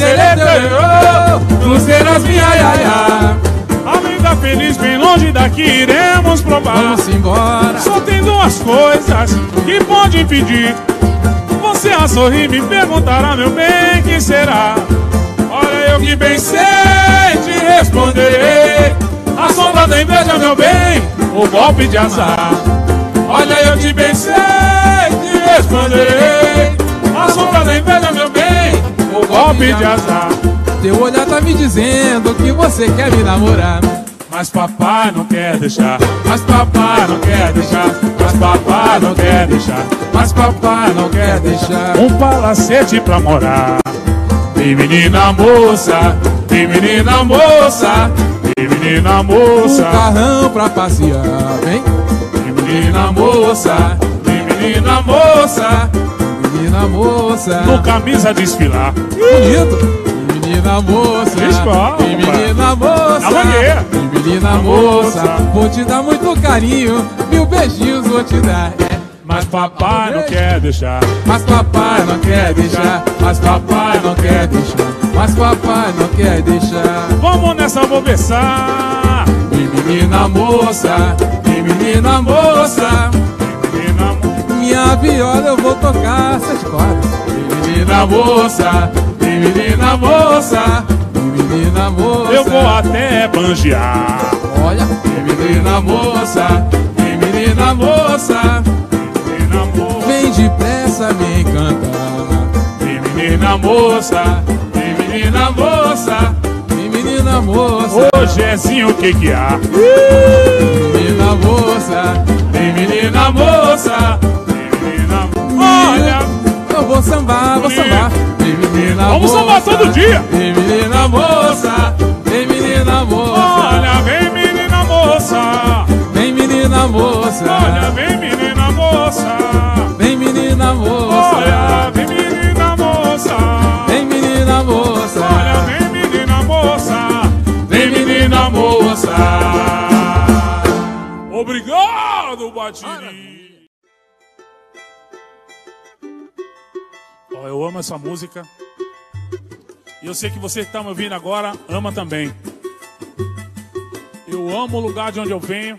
cruzeiras, minha iaia. A vida feliz, bem longe daqui, iremos provar. Vamos embora. Só tem duas coisas que pode impedir você a sorrir, me perguntará, meu bem, que será? Olha, eu que bem sei te responderei. A sombra da inveja, meu bem, o golpe de azar. Olha, eu que bem sei te responderei. A sombra da inveja, meu bem, o golpe de azar. Teu olhar tá me dizendo que você quer me namorar, mas papai não quer deixar. Mas papai não quer deixar. Mas papai não quer deixar. mas papai não quer deixar um palacete pra morar. Vem menina moça, vem menina moça, vem menina moça, um carrão pra passear, vem. Vem menina moça, vem menina moça, Menina moça, no camisa desfilar. bonito. Menina moça, menina moça, menina moça, vou te dar muito carinho, 1000 beijinhos vou te dar. Mas papai não quer deixar. Mas papai não quer deixar. Mas papai não quer deixar. Mas papai não quer deixar. Vamos nessa, vou besar. Menina moça, menina moça, Menina moça, minha viola eu vou tocar 7 cordas. Menina moça, menina moça, menina moça, eu vou até banjear. olha, menina moça, menina moça, Menina moça, vem depressa me encantar. menina moça, Menina moça, menina moça, ô Jezinho, o que que há? menina moça, Menina moça, menina moça, olha, eu vou sambar, vou sambar. Menina vamos moça, sambar todo dia. menina moça, menina moça, Olha, vem menina moça, vem menina moça, olha, vem menina moça, vem menina moça, olha, vem menina moça, vem menina moça, olha, vem menina moça, vem menina moça. Obrigado, Batiri. Ó, eu amo essa música. E eu sei que você que está me ouvindo agora ama também. Eu amo o lugar de onde eu venho.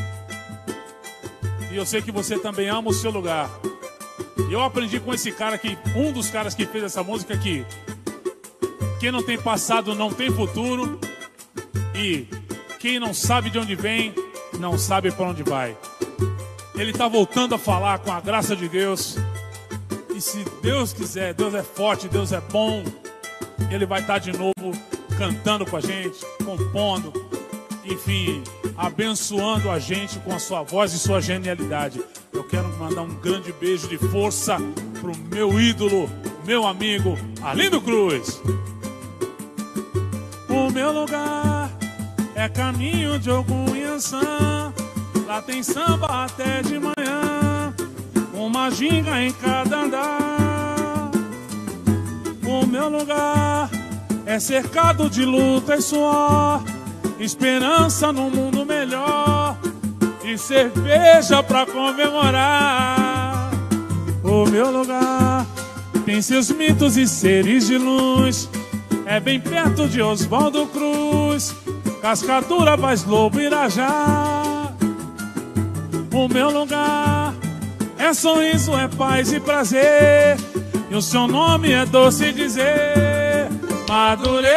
E eu sei que você também ama o seu lugar. E eu aprendi com esse cara aqui, um dos caras que fez essa música aqui. Quem não tem passado não tem futuro. E quem não sabe de onde vem, não sabe para onde vai. Ele está voltando a falar com a graça de Deus. E se Deus quiser, Deus é forte, Deus é bom, Ele vai estar de novo cantando com a gente, compondo, enfim, abençoando a gente com a sua voz e sua genialidade. Eu quero mandar um grande beijo de força pro meu ídolo, meu amigo Arlindo Cruz. O meu lugar é caminho de algum Iansã. Lá tem samba até de manhã, uma ginga em cada andar. O meu lugar é cercado de luta e suor, esperança num mundo melhor e cerveja pra comemorar. O meu lugar tem seus mitos e seres de luz, é bem perto de Oswaldo Cruz, Cascadura, Vaz Lobo, Irajá. O meu lugar é sorriso, é paz e prazer, e o seu nome é doce dizer. Madureira,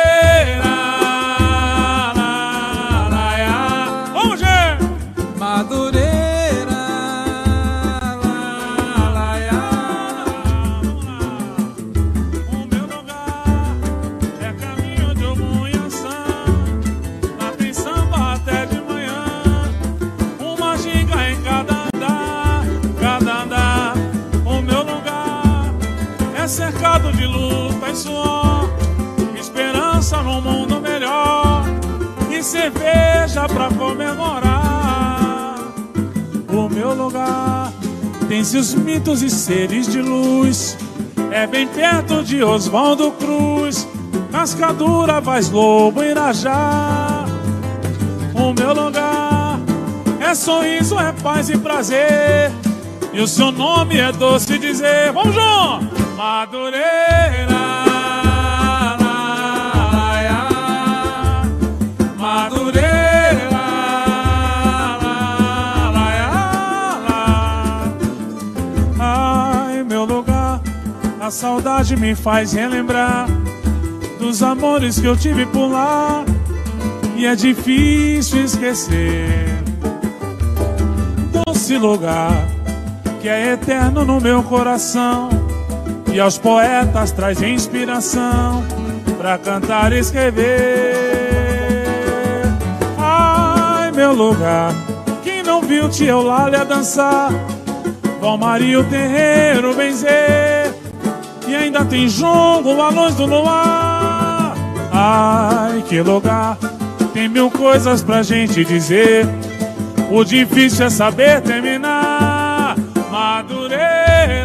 lá, lá, lá. Vamos, gente! Madureira, lá, lá, lá. Vamos lá. O meu lugar é caminho de algum Iansã. Lá tem samba até de manhã, uma ginga em cada andar, cada andar. O meu lugar é cercado de luta e suor, esperança num mundo melhor e cerveja pra comemorar. O meu lugar tem seus mitos e seres de luz, é bem perto de Oswaldo Cruz, Cascadura, Vaz Lobo, Irajá. O meu lugar é sorriso, é paz e prazer, e o seu nome é doce dizer. Vamos, João! Madureira, Madureira, lá, lá, lá. Ai, meu lugar, a saudade me faz relembrar dos amores que eu tive por lá, e é difícil esquecer. Doce lugar que é eterno no meu coração, e aos poetas traz inspiração pra cantar e escrever. Ai, meu lugar, quem não viu Tia Eulália dançar, Valmaria o terreiro benzer, e ainda tem jongo a luz do luar. Ai, que lugar, tem mil coisas pra gente dizer, o difícil é saber terminar. Madureira,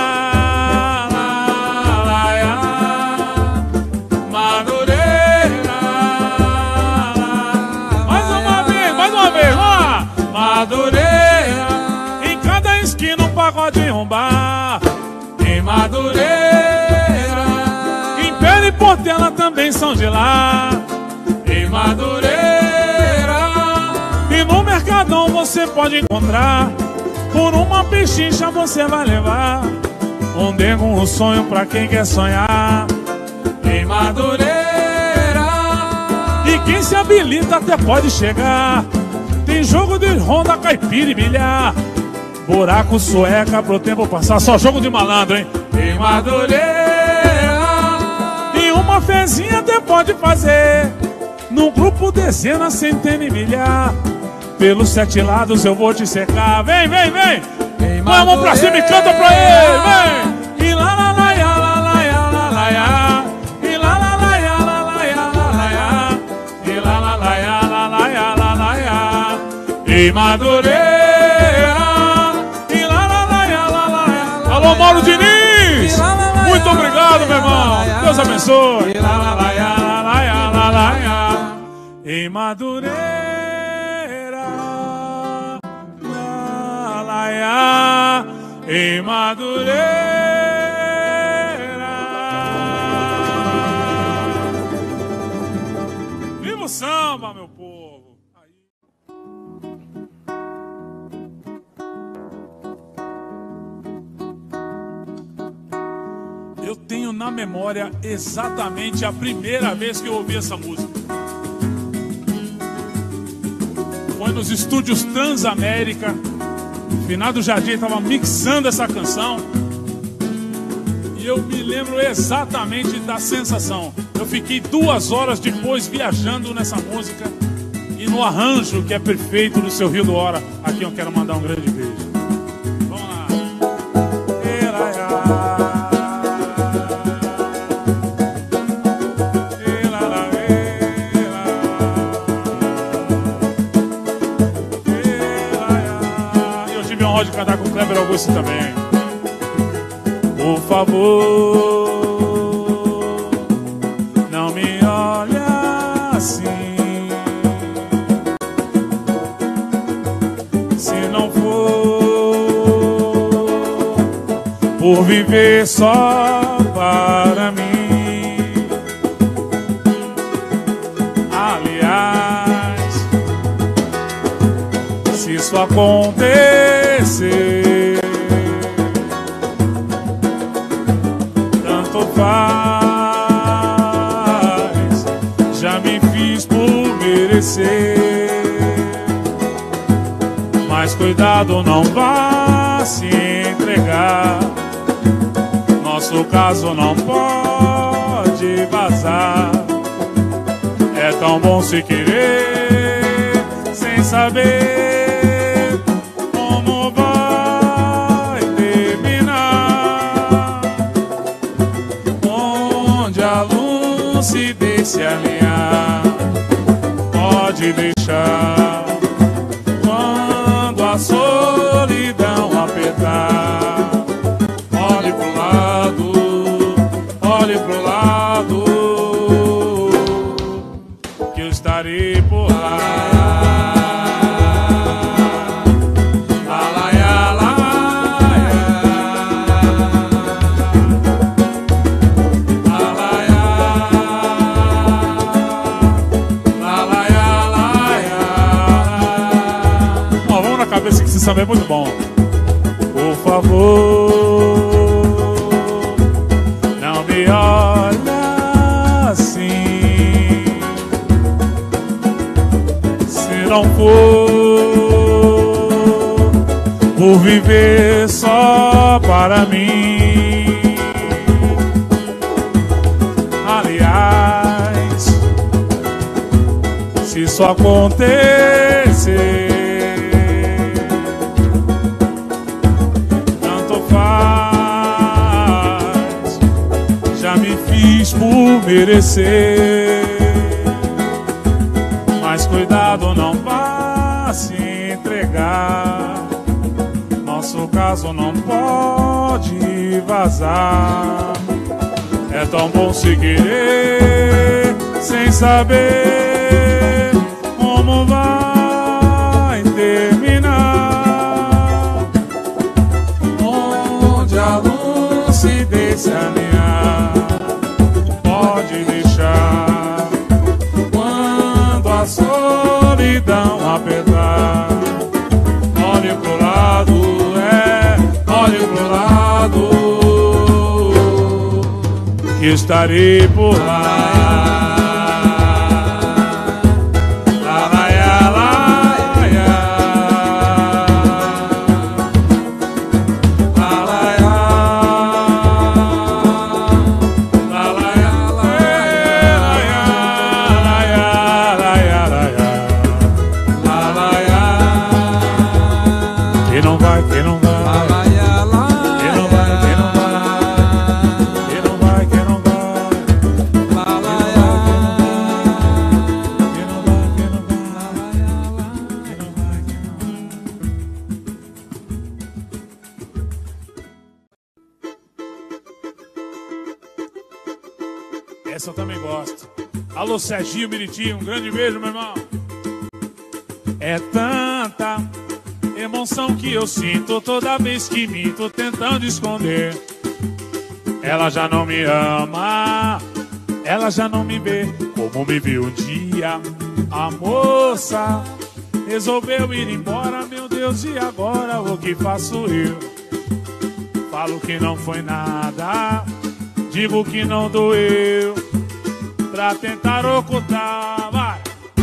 Madureira, em cada esquina um pagode e um bar. Em Madureira, em Pera e Portela também são de lá. Em Madureira, e no Mercadão você pode encontrar, por uma pechincha você vai levar um dengo, um sonho pra quem quer sonhar. Em Madureira, e quem se habilita até pode chegar. Tem jogo de ronda, caipira e bilhar, buraco, sueca pro tempo passar. Só jogo de malandro, hein? Em Madureira, e uma fezinha até pode fazer, num grupo dezenas, centena e milhar. Pelos 7 lados eu vão te cercar. Vem, vem, vem! Põe a mão pra cima e canta pra ele! Vem! E lá, lá, lá, lá, lá, lá, lá, lá, lá. E lá, lá, lá, lá, lá, lá, lá, lá. E lá, lá, lá, lá, lá, lá, lá, lá. Em Madureira, e lá, lá, lá, lá, lá. Alô, Mauro Diniz! Muito obrigado, meu irmão! Deus abençoe! E lá, lá, lá, lá, lá, lá, lá, lá. Em Madureira, lá, lá, lá. Em Madureira. Viva o samba, meu povo! Eu tenho na memória exatamente a primeira vez que eu ouvi essa música. Foi nos estúdios Transamérica. O Finado Jardim estava mixando essa canção. E eu me lembro exatamente da sensação. Eu fiquei 2 horas depois viajando nessa música e no arranjo que é perfeito do seu Rio do Hora. Aqui eu quero mandar um grande beijo. Vamos lá. você também. Por favor, não me olha assim. Se não for por viver só para mim. Aliás, se isso acontecer, tanto faz, já me fiz por merecer. Mas cuidado, não vá se entregar, nosso caso não pode vazar. É tão bom se querer sem saber como vai terminar. Onde a lucidez se alinhar, pode deixar. Quando a solidão apertar, olhe pro lado, olhe pro lado, que eu estarei por lá. Alaia, alaia, alaia, alaia, alaia. Ó, vamos na cabeça que esse samba é muito bom. Por favor, não me olha assim. Se não for por viver só para mim. Aliás, se isso acontecer, já me fiz por merecer. Mas cuidado, não vá se entregar, nosso caso não pode vazar. É tão bom se querer sem saber como vai terminar. Onde a lucidez se alinhar, pode deixar. Quando a solidão apertar, olhe pro lado, olhe pro lado, que estarei por lá. Essa eu também gosto. Alô, Serginho Meriti, um grande beijo, meu irmão. É tanta emoção que eu sinto toda vez que minto tentando esconder. Ela já não me ama, ela já não me vê como me viu um dia. A moça resolveu ir embora, meu Deus, e agora o que faço eu? Falo que não foi nada, digo que não doeu, pra tentar ocultar, vai,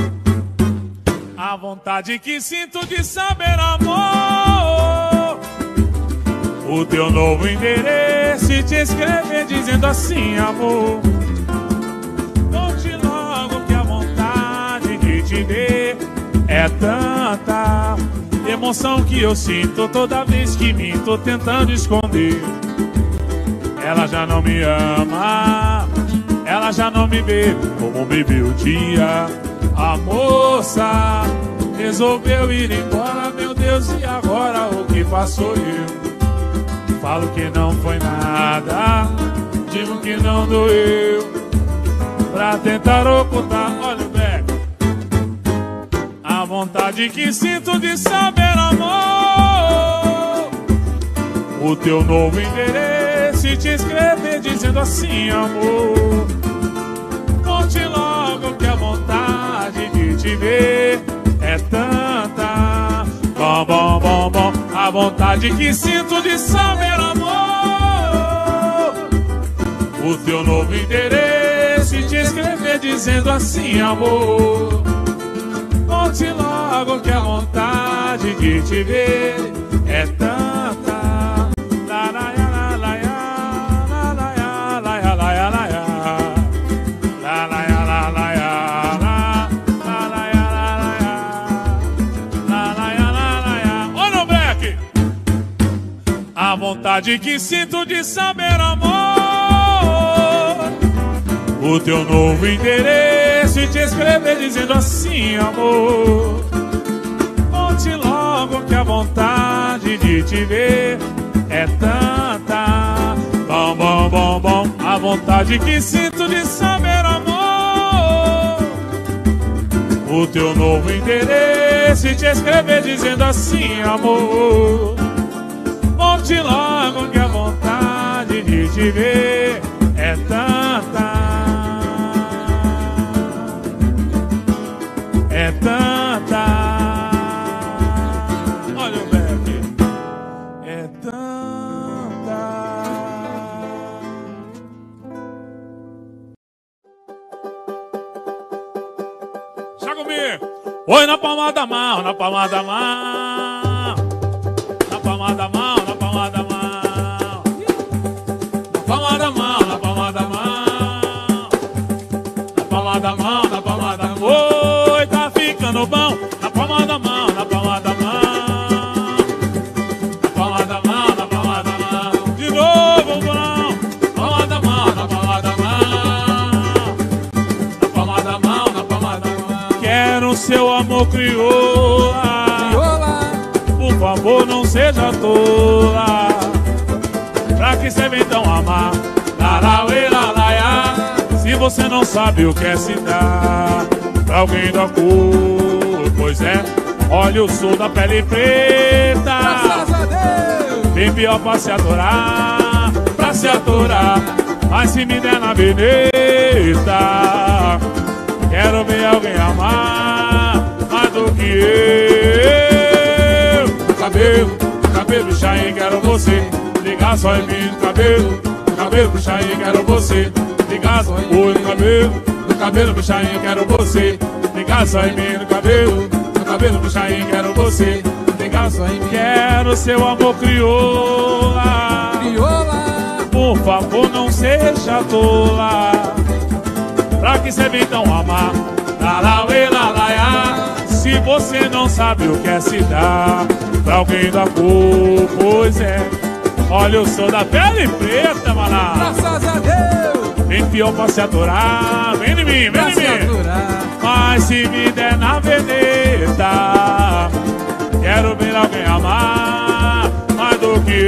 a vontade que sinto de saber, amor, o teu novo endereço e te escrever dizendo assim, amor, conte logo que a vontade que te dê é tanta emoção que eu sinto toda vez que minto tentando esconder. Ela já não me ama, ela já não me vê como me viu um dia. A moça resolveu ir embora, meu Deus, e agora o que faço eu? Falo que não foi nada, digo que não doeu, pra tentar ocultar, olha o beco, a vontade que sinto de saber, amor, o teu novo endereço e te escrever dizendo assim, amor. Conte logo que a vontade de te ver é tanta. Bom, bom, bom, bom, a vontade que sinto de saber, amor, o teu novo endereço e te escrever dizendo assim, amor. Conte logo que a vontade de te ver é tanta. La la la la la la la la la la la. A vontade que sinto de saber, amor, o teu novo endereço e te escrever dizendo assim, amor. Conte logo que a vontade de te ver é tanta. Bom, bom, bom, bom, a vontade que sinto de saber, amor, o teu novo endereço e te escrever dizendo assim, amor. Conte logo que a vontade de te ver é tanta. É tanta. Olha o Beck. É tanta. Já comigo. Oi, na palma da mão, na palma da mão. Na palma da mão, na palma da mão. Na palma da mão, na palma da mão. Na palma da mão, na palma da mão. Oi, tá ficando bom. Na palma da mão, na palma da mão. Na palma da mão, na palma da mão. De novo, bom. Na palma da mão, na palma da mão. Na palma da mão, na palma da mão. Quero o seu amor crioula. Por favor, não seja tola. Pra que cê vem tão amar? Larauê, lalaiá. Se você não sabe o que é se dar pra alguém da cor, pois é, olha, eu sou da pele preta. Graças a Deus. Bem pior pra se adorar, pra se atorar. Mas se me der na veneta, quero ver alguém amar mais do que eu. Cabelo, cabelo Chain, quero você. Ligar só em mim no cabelo. Cabelo Chain, quero você. Ligar só em mim no cabelo. No cabelo Chain, quero você. Ligar só em mim no cabelo. No cabelo Chain, quero você. Ligar só em mim. Quero seu amor crioula. Crioula. Por favor, não seja tola. Pra que cê vem tão amar? Lalauê, lalaiá. Se você não sabe o que é se dar pra alguém da cor, pois é, olha, eu sou da pele preta, maná. Graças a Deus. Bem pior pra se adorar. Vem de mim, vem Pra de se mim. aturar. Mas se me der na veneta, quero ver alguém amar mais do que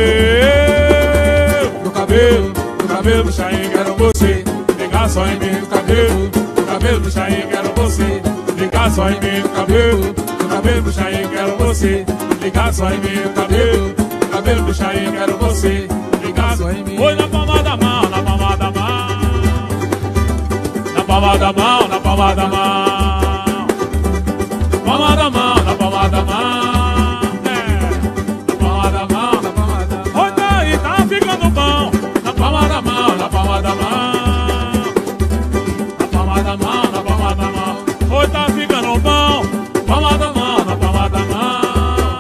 eu. No cabelo Chain, quero você. Ligar só em mim no cabelo Chain, quero você. Ligar só em mim no cabelo Chain, quero você. Ligar só em mim no cabelo Chain, quero você. Ligar só em mim. Oi, na palma da mão, na palma da mão. Na palma da mão, na palma da mão. Palma da mão, na palma da mão. É, na palma da mão, na palma da mão. Oi, daí, tá ficando bom. Na palma da mão, na palma da mão. Na palma da mão, na palma da mão. Oi, tá ficando bom. Palma da mão, na palma da mão.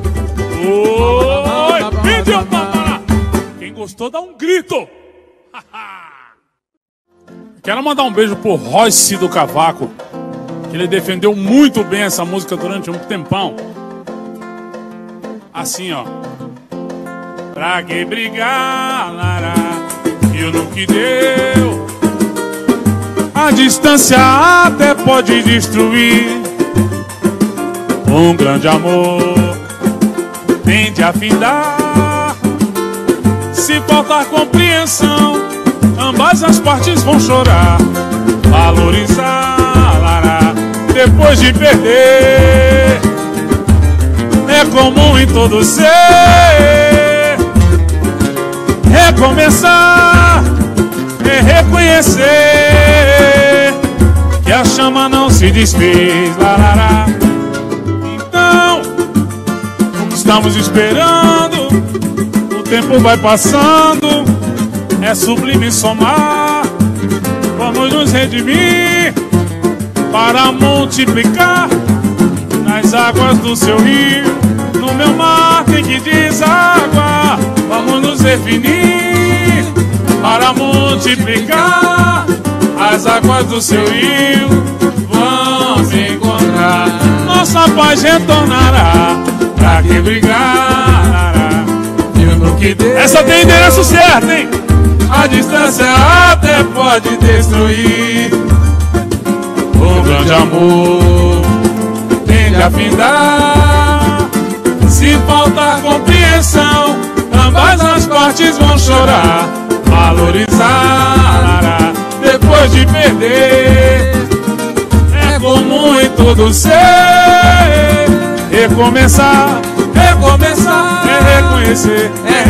Oi, vídeo para. Quem gostou, dá um grito. Quero mandar um beijo pro Royce do Cavaco. Ele defendeu muito bem essa música durante um tempão. Assim, ó. Pra que brigar, Lara? E no que deu. A distância até pode destruir um grande amor. Tente afindar faltar compreensão, ambas as partes vão chorar. Valorizar, lará, depois de perder, é comum em todo ser. Recomeçar é reconhecer que a chama não se desfez, larará. Então, como estamos esperando, o tempo vai passando, é sublime somar. Vamos nos redimir para multiplicar nas águas do seu rio. No meu mar tem que desaguar. Vamos nos definir para multiplicar as águas do seu rio. Vamos encontrar, nossa paz retornará. Pra que brigar? Eu não que dei. Essa tem endereço certo, hein? A distância até pode destruir. O grande amor tende a findar. Se faltar compreensão, ambas as partes vão chorar. Valorizar, depois de perder, é comum em todo ser. Recomeçar, recomeçar, é reconhecer,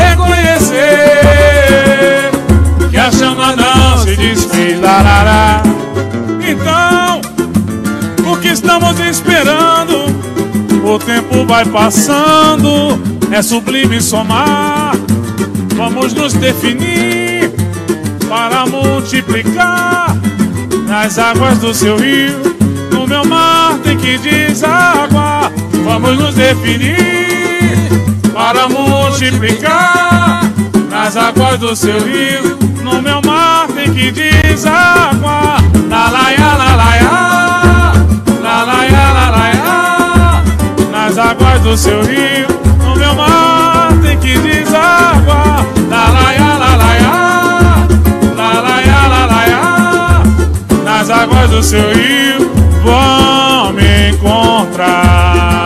que a chama não se desfez, larará. Então, o que estamos esperando? O tempo vai passando, é sublime somar. Vamos nos definir para multiplicar nas águas do seu rio. No meu mar tem que desaguar. Vamos nos definir para multiplicar nas águas do seu rio. No meu mar tem que desaguar. Lalaia, lalaia, lalaia, lalaia, nas águas do seu rio. No meu mar tem que desaguar. Lalaia, lalaia, lalaia, lalaia, nas águas do seu rio vão me encontrar.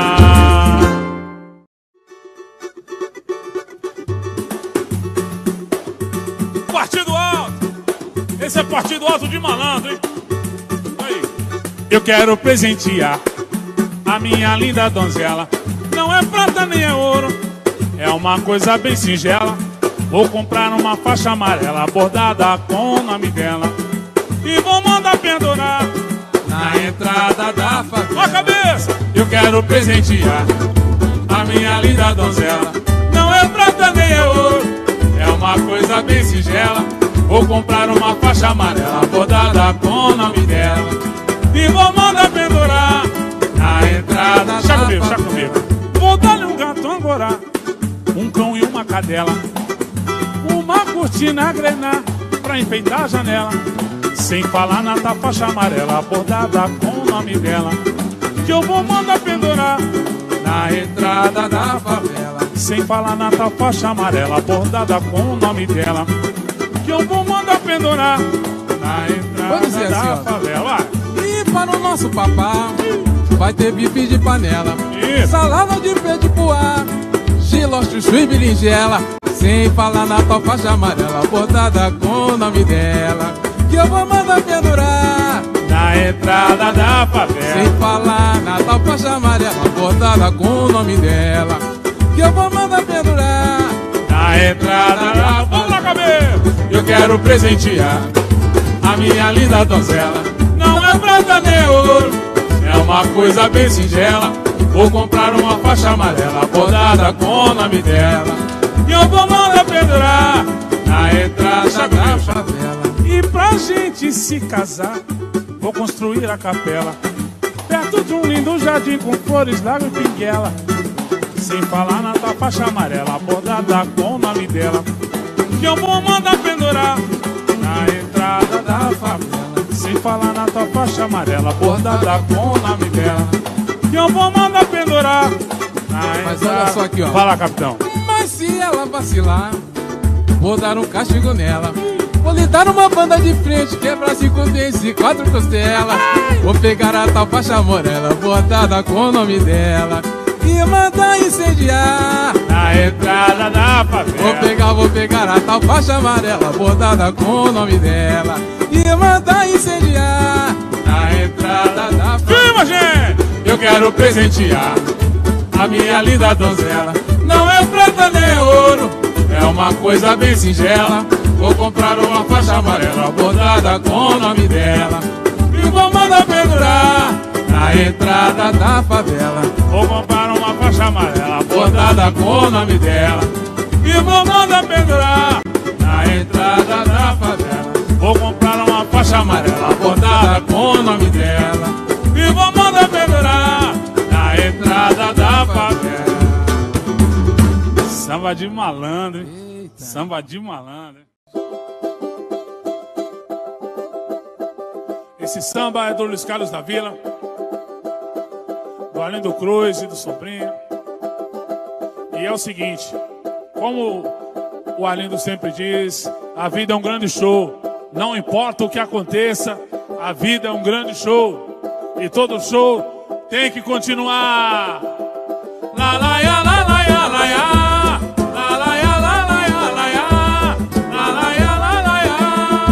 Partido Alto, esse é Partido Alto de malandro, hein? Aí. Eu quero presentear a minha linda donzela. Não é prata nem é ouro, é uma coisa bem singela. Vou comprar uma faixa amarela bordada com o nome dela e vou mandar pendurar na entrada da favela. Ó a cabeça! Eu quero presentear a minha linda donzela. Não é prata nem é ouro, é uma coisa bem singela. Vou comprar uma faixa amarela bordada com o nome dela e vou mandar pendurar na entrada. Chá comigo. Vou dar-lhe um gato angorá, um cão e uma cadela, uma cortina grená pra enfeitar a janela. Sem falar na faixa amarela bordada com o nome dela, que eu vou mandar pendurar na entrada da favela. Sem falar na faixa amarela bordada com o nome dela, que eu vou mandar pendurar na entrada da favela. E para o nosso papá vai ter bife de panela, salada de peixe de poá, giló, chuchu e berinjela. Sem falar na faixa amarela bordada com o nome dela, que eu vou mandar pendurar na entrada da favela. Sem falar na faixa amarela bordada com o nome dela, que eu vou mandar pendurar na entrada da favela. Vamos lá, cabeça! Eu quero presentear a minha linda donzela. Não é prata nem ouro, é uma coisa bem singela. Vou comprar uma faixa amarela bordada com o nome dela, e eu vou mandar pendurar na entrada da favela. E pra gente se casar, vou construir a capela perto de um lindo jardim com flores, lago e pinguela. Sem falar na faixa amarela bordada com o nome dela, que eu vou mandar pendurar na entrada da favela. Sem falar na faixa amarela bordada com o nome dela, que eu vou mandar pendurar na entrada. Mas olha só aqui, ó. Fala, capitão. Mas se ela vacilar, vou dar um castigo nela. Vou lhe dar uma banda de frente, quebrar 5 dentes e 4 costelas. Vou pegar a faixa amarela bordada com o nome dela, e manda incendiar na entrada da favela. Vou pegar a tal faixa amarela bordada com o nome dela e manda incendiar na entrada da favela. Viva, gente! Eu quero presentear a minha linda donzela. Não é prata nem ouro, é uma coisa bem singela. Vou comprar uma faixa amarela bordada com o nome dela e vou mandar pendurar na entrada da favela. Vou comprar uma faixa amarela Bordada com o nome dela e vou mandar pendurar na entrada da favela. Vou comprar uma faixa amarela Bordada com o nome dela e vou mandar pendurar na entrada da favela. Samba de malandro, hein? Eita. Samba de malandro. Esse samba é do Luiz Carlos da Vila, do Arlindo Cruz e do Sobrinho. E é o seguinte, como o Arlindo sempre diz, a vida é um grande show. Não importa o que aconteça, a vida é um grande show. E todo show tem que continuar. La la ya, la la ya, la ya. La la ya, la la ya, la ya. La la ya, la la ya,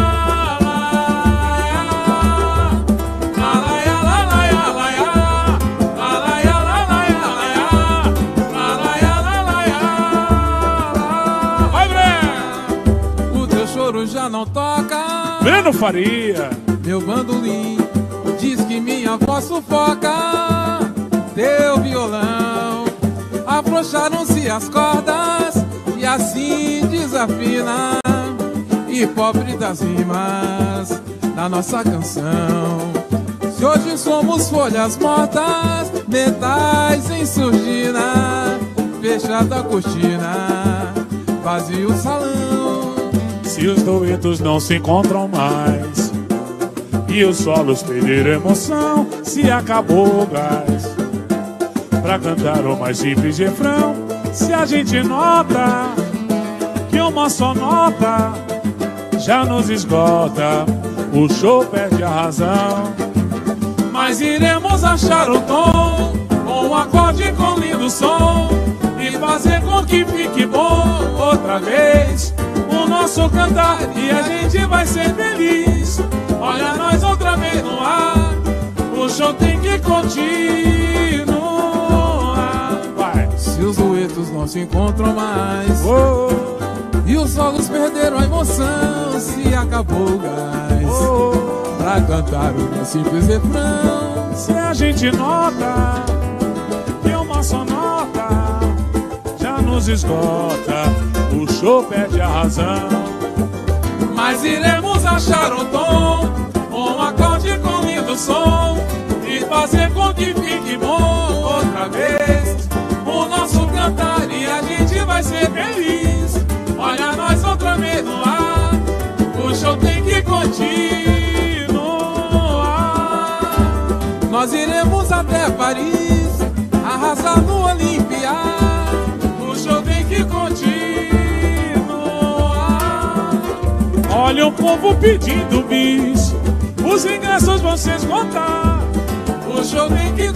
la ya. La la ya, la la ya, la ya. La la ya, la la ya, la ya. La la ya, la la ya. Vai, Breno! O teu choro já não toca, Breno Faria. meu bandolim diz que minha voz sufoca. Teu violão, afrouxaram-se as cordas e assim desafina. E pobre das rimas da nossa canção. Se hoje somos folhas mortas, metais em surdina, fechada a cortina, vazio o salão. Se os duetos não se encontram mais e os solos perderam emoção, se acabou o gás pra cantar o mais simples refrão. Se a gente nota que uma só nota já nos esgota, o show perde a razão. Mas iremos achar o tom, um acorde com lindo som, e fazer com que fique bom outra vez o nosso cantar, e a gente vai ser feliz. Olha nós outra vez no ar, o show tem que continuar. Vai. Se os duetos não se encontram mais Oh, e os solos perderam a emoção, se acabou o gás oh. pra cantar o meu simples refrão. Se a gente nota que uma só nota já nos esgota, o show perde a razão. Mas iremos achar o tom, um acorde com lindo som, e fazer com que fique bom outra vez o nosso cantar, e a gente vai ser feliz. Olha nós outra vez no ar, o show tem que continuar. Nós iremos até Paris, arrasar no Olímpia, o show tem que continuar. Olha o povo pedindo bis, os ingressos vão se esgotar, O show tem que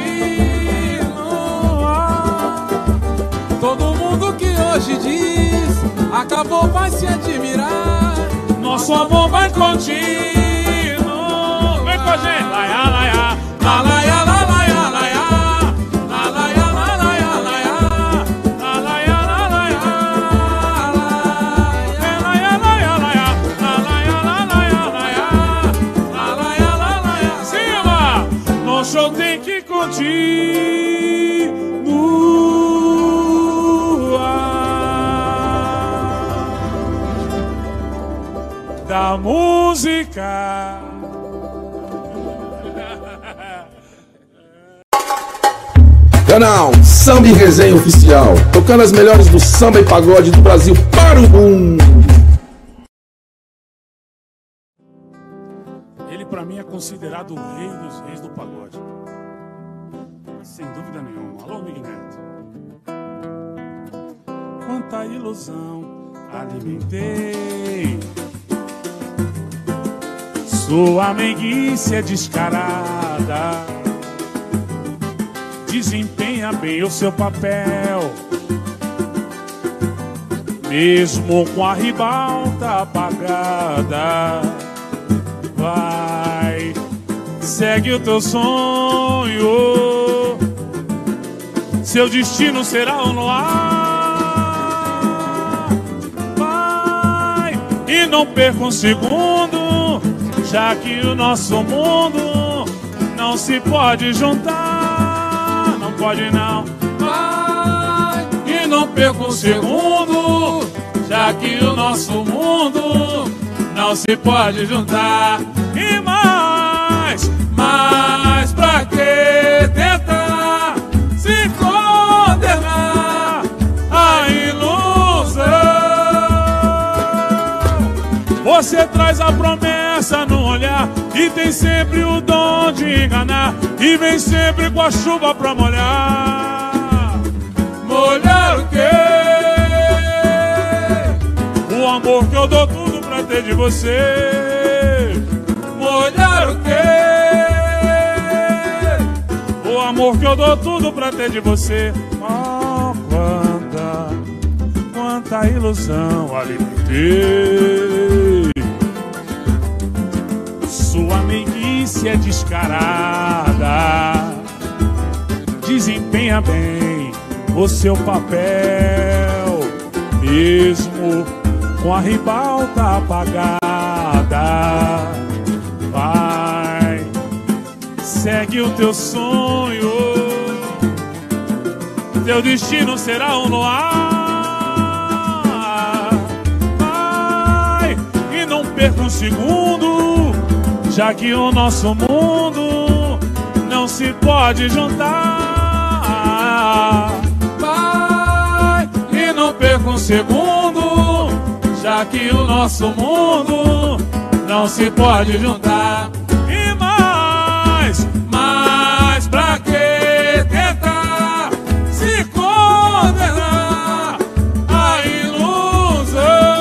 continuar. Todo mundo que hoje diz acabou vai se admirar. nosso amor vai continuar. Vem com a gente, laiá, laiá, La la ya, la la ya, la ya. La la ya, la la ya, la ya. la laiá, la laiá, laiá, laiá, laiá, la laiá, la laiá, laiá, La la ya, la la ya. cima, nosso show tem que continuar. Da música. Canal Samba e Resenha Oficial, tocando as melhores do samba e pagode do Brasil para o mundo. Ele pra mim é considerado o rei dos reis do pagode, sem dúvida nenhuma. Alô, Miguel Neto. Quanta ilusão alimentei, sua meiguice é descarada, desempenha bem o seu papel. Mesmo com a ribalta apagada, vai, segue o teu sonho. Seu destino será um luar. Vai, e não perca um segundo, já que o nosso mundo não se pode juntar. Não pode não. Vai, e não perca um segundo, já que o nosso mundo não se pode juntar. E mais pra que tentar se condenar à ilusão? Você traz a promessa no olhar e tem sempre o dom de enganar, e vem sempre com a chuva pra molhar. Molhar o quê? O amor que eu dou tudo pra ter de você. Molhar o quê? O amor que eu dou tudo pra ter de você. Oh, quanta ilusão alimentei. Sua meiguice é descarada, desempenha bem o seu papel, mesmo com a ribalta apagada. Vai, segue o teu sonho, teu destino será um luar. Vai, e não perca um segundo, já que o nosso mundo não se pode juntar. Vai, e não perca um segundo, já que o nosso mundo não se pode juntar. E mais pra que tentar se condenar à ilusão?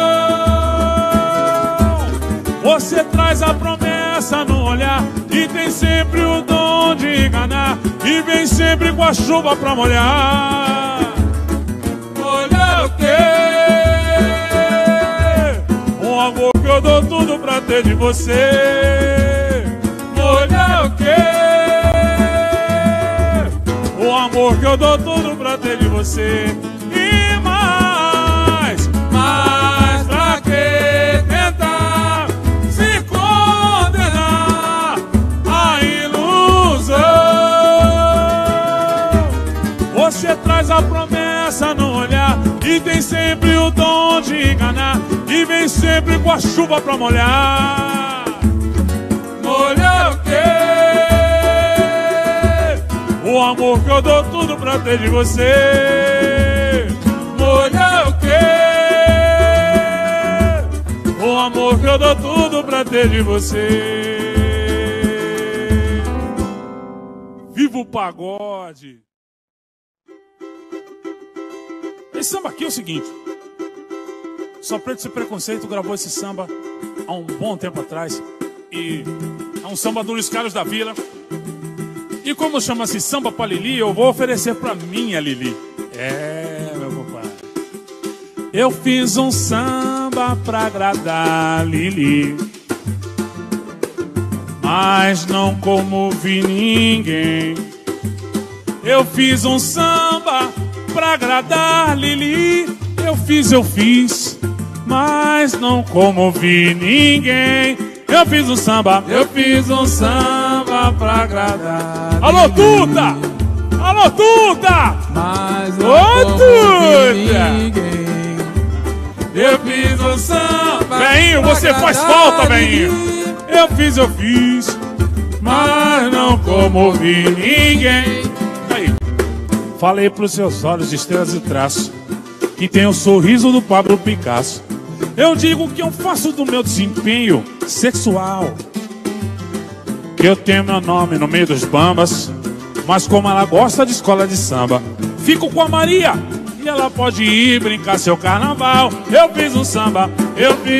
Você traz a promessa no olhar e tem sempre o dom de enganar, e vem sempre com a chuva pra molhar. Molhar o quê? Um amor que eu dou tudo pra ter de você. Molhar o quê? O amor que eu dou tudo pra ter de você. E mais pra que tentar se condenar à ilusão? Você traz a promessa no olhar e tem sempre o dom de enganar, e vem sempre com a chuva pra molhar. Molhar o quê? O amor que eu dou tudo pra ter de você. Molhar o quê? O amor que eu dou tudo pra ter de você. Viva o pagode! Esse samba aqui é o seguinte: Só Preto Sem Preconceito gravou esse samba há um bom tempo atrás, e é um samba do Luiz Carlos da Vila. E como chama-se Samba pra Lili, eu vou oferecer pra minha Lili. É, meu compadre, eu fiz um samba pra agradar Lili, mas não comovi ninguém. Eu fiz um samba pra agradar Lili, eu fiz, mas não comovi ninguém. Eu fiz um samba pra agradar. Alô, Tuta! Alô, Tuta! Mas não Ô, comovi Tuta! ninguém. Eu fiz um samba. Veinho, você faz falta, veinho. Eu fiz, mas não comovi ninguém. Aí, falei pros seus olhos, estrelas e traços, que tem o sorriso do Pablo Picasso. Eu digo que eu faço do meu desempenho sexual, que eu tenho meu nome no meio dos bambas, mas como ela gosta de escola de samba, fico com a Maria e ela pode ir brincar seu carnaval. Eu fiz um samba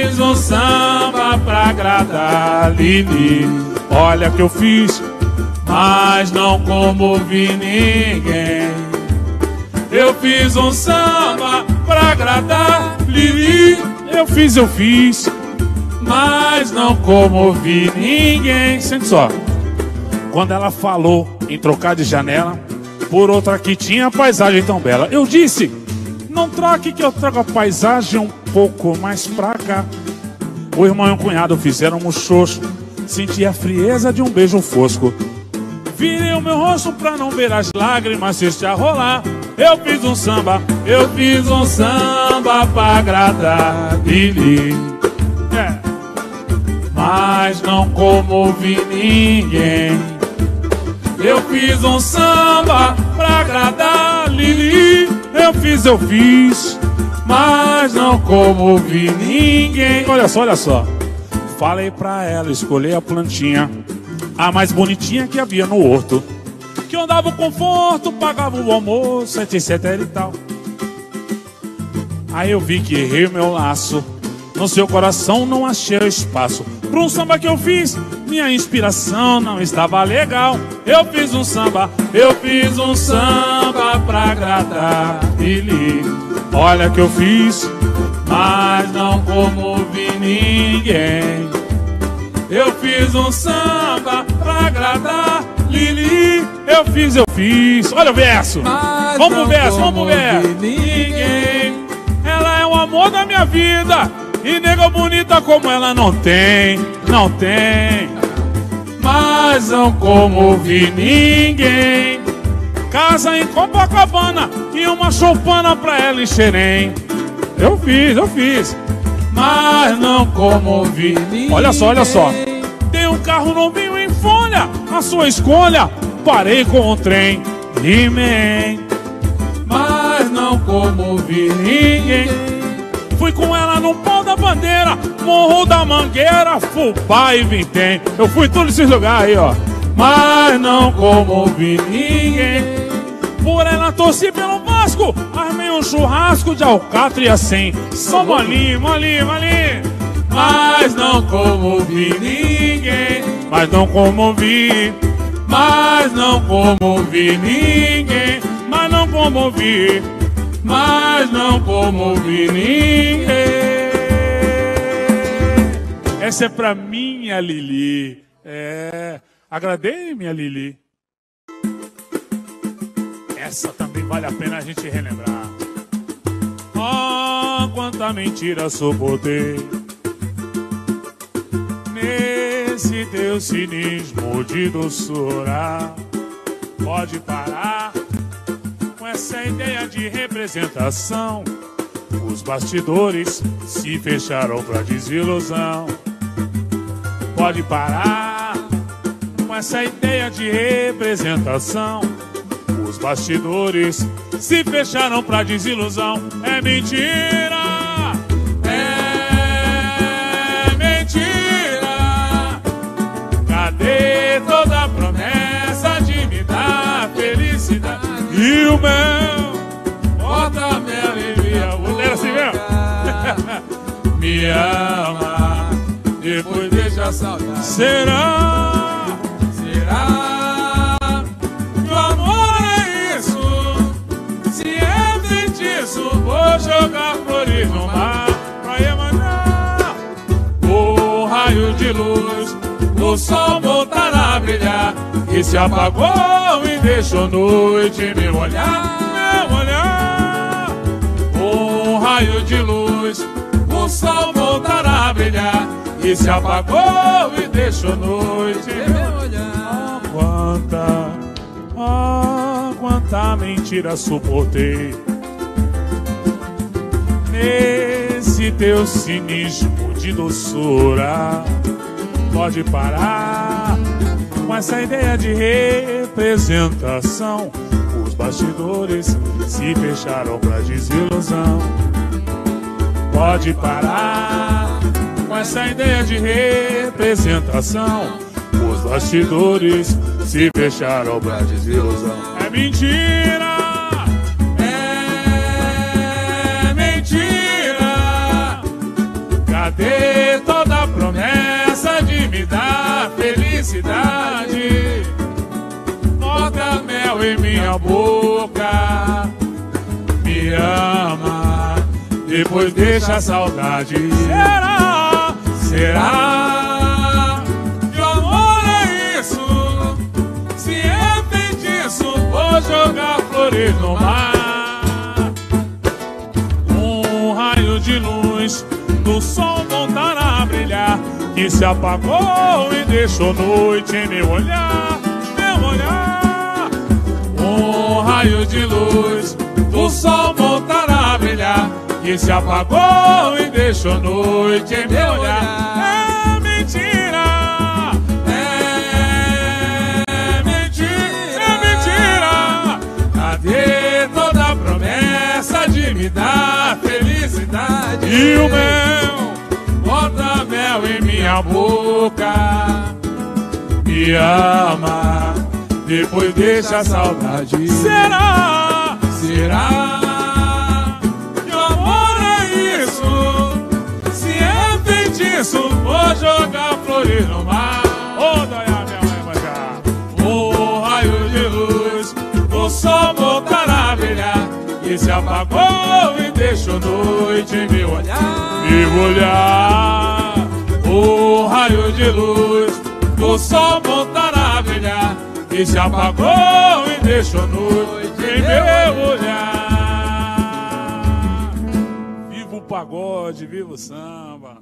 pra agradar Lili. Olha que eu fiz, mas não comovi ninguém. Eu fiz um samba pra agradar Lili. Eu fiz, mas não comovi ninguém. Sente só. Quando ela falou em trocar de janela por outra que tinha paisagem tão bela, eu disse: não troque que eu trago a paisagem um pouco mais pra cá. O irmão e o cunhado fizeram um xoxo, senti a frieza de um beijo fosco. Virei o meu rosto pra não ver as lágrimas se a rolar. Eu fiz um samba pra agradar Lili. Mas não comovi ninguém. Eu fiz um samba pra agradar Lili. Eu fiz, mas não comovi ninguém. Olha só. Falei pra ela escolher a plantinha, a mais bonitinha que havia no horto, que eu dava o conforto, pagava o almoço, etc e tal. Aí eu vi que errei o meu laço, no seu coração não achei espaço. Pra um samba que eu fiz, minha inspiração não estava legal. Eu fiz um samba pra agradar Lili. Olha que eu fiz, mas não comovi ninguém. Eu fiz um samba pra agradar Lili. Eu fiz. Olha o verso. Vamos pro verso. Ninguém. Ela é o amor da minha vida, e nega bonita como ela não tem. Mas não comovi ninguém. Casa em Copacabana e uma choupana pra ela em Xerém. Eu fiz, mas não comovi ninguém. Olha só. Tem um carro novinho em folha, a sua escolha. Parei com o trem, He-Man. Mas não comovi ninguém. Fui com ela no pau da bandeira, Morro da Mangueira, Fubá e Vintém. Eu fui todos esses lugares aí, ó. Mas não comovi ninguém. Por ela torci pelo Vasco, armei um churrasco de alcatra e assim. Só molinho. Mas não comovi ninguém. Mas não comovi ninguém. Essa é pra minha Lili. Agradei, minha Lili. Essa também vale a pena a gente relembrar. Oh, quanta mentira suportei nesse teu cinismo de doçura. Pode parar com essa ideia de representação. Os bastidores se fecharam pra desilusão. Pode parar com essa ideia de representação. Os bastidores se fecharam pra desilusão. É mentira, cadê toda a promessa de me dar felicidade? E o mel, bota minha alegria. Era assim mesmo? Me ama, depois deixa a saudade. Será que o amor é isso? Se é feitiço, vou jogar flores no mar pra emanar o raio de luz, o sol voltar a brilhar. E se apagou e deixou noite meu olhar. Um raio de luz, o sol voltar a brilhar. E se apagou e deixou noite meu olhar. Quanta mentira suportei nesse teu cinismo de doçura. Pode parar com essa ideia de representação. Os bastidores se fecharam pra desilusão. Pode parar com essa ideia de representação. Os bastidores se fecharam pra desilusão. É mentira, cadê toda a promessa de me dar felicidade? mel em minha boca. Me ama, depois deixa a saudade. Será? Será que o amor é isso? Se é feitiço, vou jogar flores no mar. Um raio de luz do sol voltará a brilhar, que se apagou e deixou noite em meu olhar, meu olhar. Um raio de luz do sol voltará a brilhar, que se apagou e deixou noite em meu olhar. É mentira, é mentira, é mentira. Cadê toda a promessa de me dar felicidade? E o mel, bota mel em minha boca. Me ama, depois deixa a saudade. Será? Será? Vou jogar flores no mar. Ô, Dóia, minha mãe vai já. O raio de luz do sol voltará a brilhar, que se apagou e deixou noite em meu olhar. Meu olhar. O raio de luz do sol voltará a brilhar, que se apagou e deixou noite em meu olhar. Viva o pagode, viva o samba.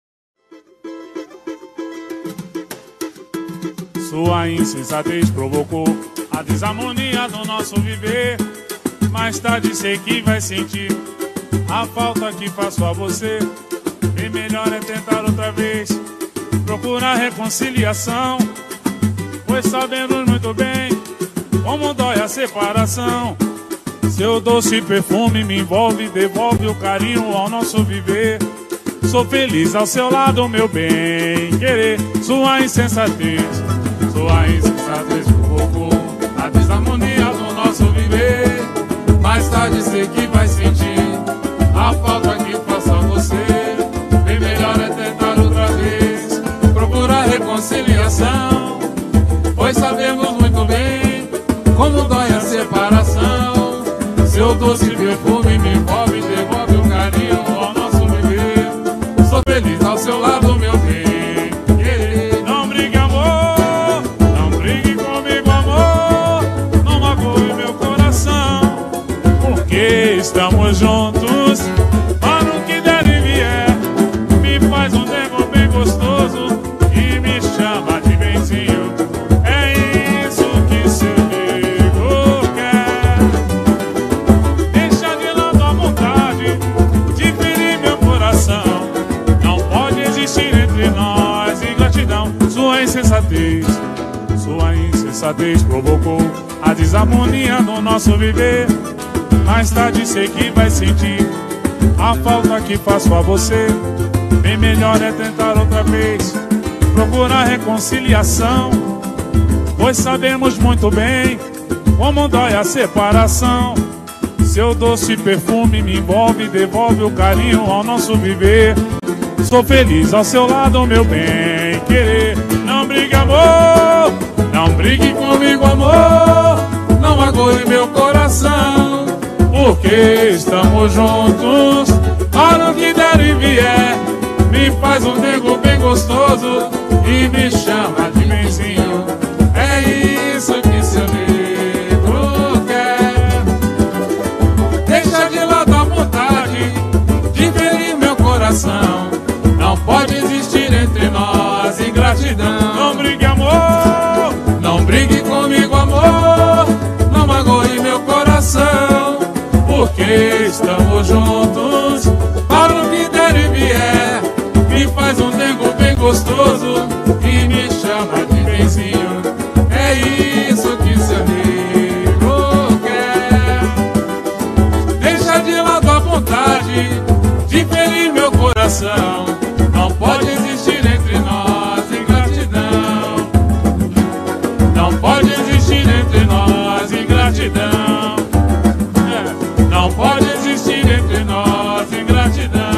Sua insensatez provocou a desarmonia do nosso viver. Mais tarde sei que vai sentir a falta que faço a você. Bem melhor é tentar outra vez, procurar reconciliação, pois sabemos muito bem como dói a separação. Seu doce perfume me envolve, devolve o carinho ao nosso viver. Sou feliz ao seu lado, meu bem querer. Sua insensatez provocou a desarmonia do nosso viver. Mais tarde sei que vai sentir a falta que faço a você. Bem melhor é tentar outra vez, procurar reconciliação, pois sabemos muito bem como dói a separação. Seu doce perfume me envolve, devolve o carinho ao nosso viver. Sou feliz ao seu lado, meu bem. Estamos juntos, para o que der e vier. Me faz um nego bem gostoso e me chama de benzinho. É isso que seu amigo quer. Deixa de lado a vontade de ferir meu coração. Não pode existir entre nós ingratidão. Sua insensatez provocou a desarmonia do nosso viver. Mais tarde sei que vai sentir a falta que faço a você. Bem melhor é tentar outra vez, procurar reconciliação, pois sabemos muito bem como dói a separação. Seu doce perfume me envolve, devolve o carinho ao nosso viver. Sou feliz ao seu lado, meu bem querer. Não brigue, amor, não brigue comigo, amor. Não magoe meu coração, porque estamos juntos, para o que der e vier. Me faz um nego bem gostoso e me chama de benzinho. É isso que seu nego quer. Deixa de lado a vontade de ferir meu coração. Não pode existir entre nós ingratidão. Não brigue, amor, não brigue comigo, amor. Não magoe meu coração, porque estamos juntos, para o que der e vier. Me faz um nego bem gostoso e me chama de benzinho. É isso que seu amigo quer. Deixa de lado a vontade de ferir meu coração. Não pode existir entre nós ingratidão. Não pode existir entre nós ingratidão. Não pode existir entre nós ingratidão.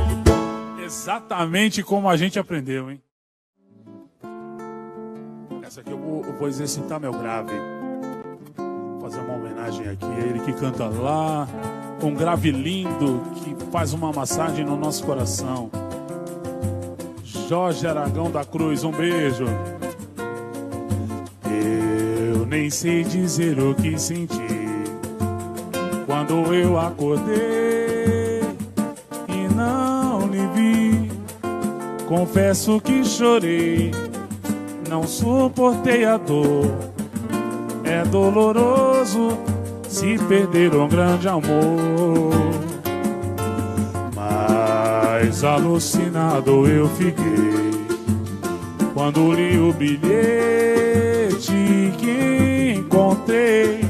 Exatamente como a gente aprendeu, hein? Essa aqui eu vou exercitar meu grave. Vou fazer uma homenagem aqui a ele que canta lá, um grave lindo que faz uma massagem no nosso coração. Jorge Aragão da Cruz, um beijo. Eu nem sei dizer o que senti quando eu acordei e não lhe vi. Confesso que chorei, não suportei a dor. É doloroso se perder um grande amor. Mas alucinado eu fiquei quando li o bilhete que encontrei.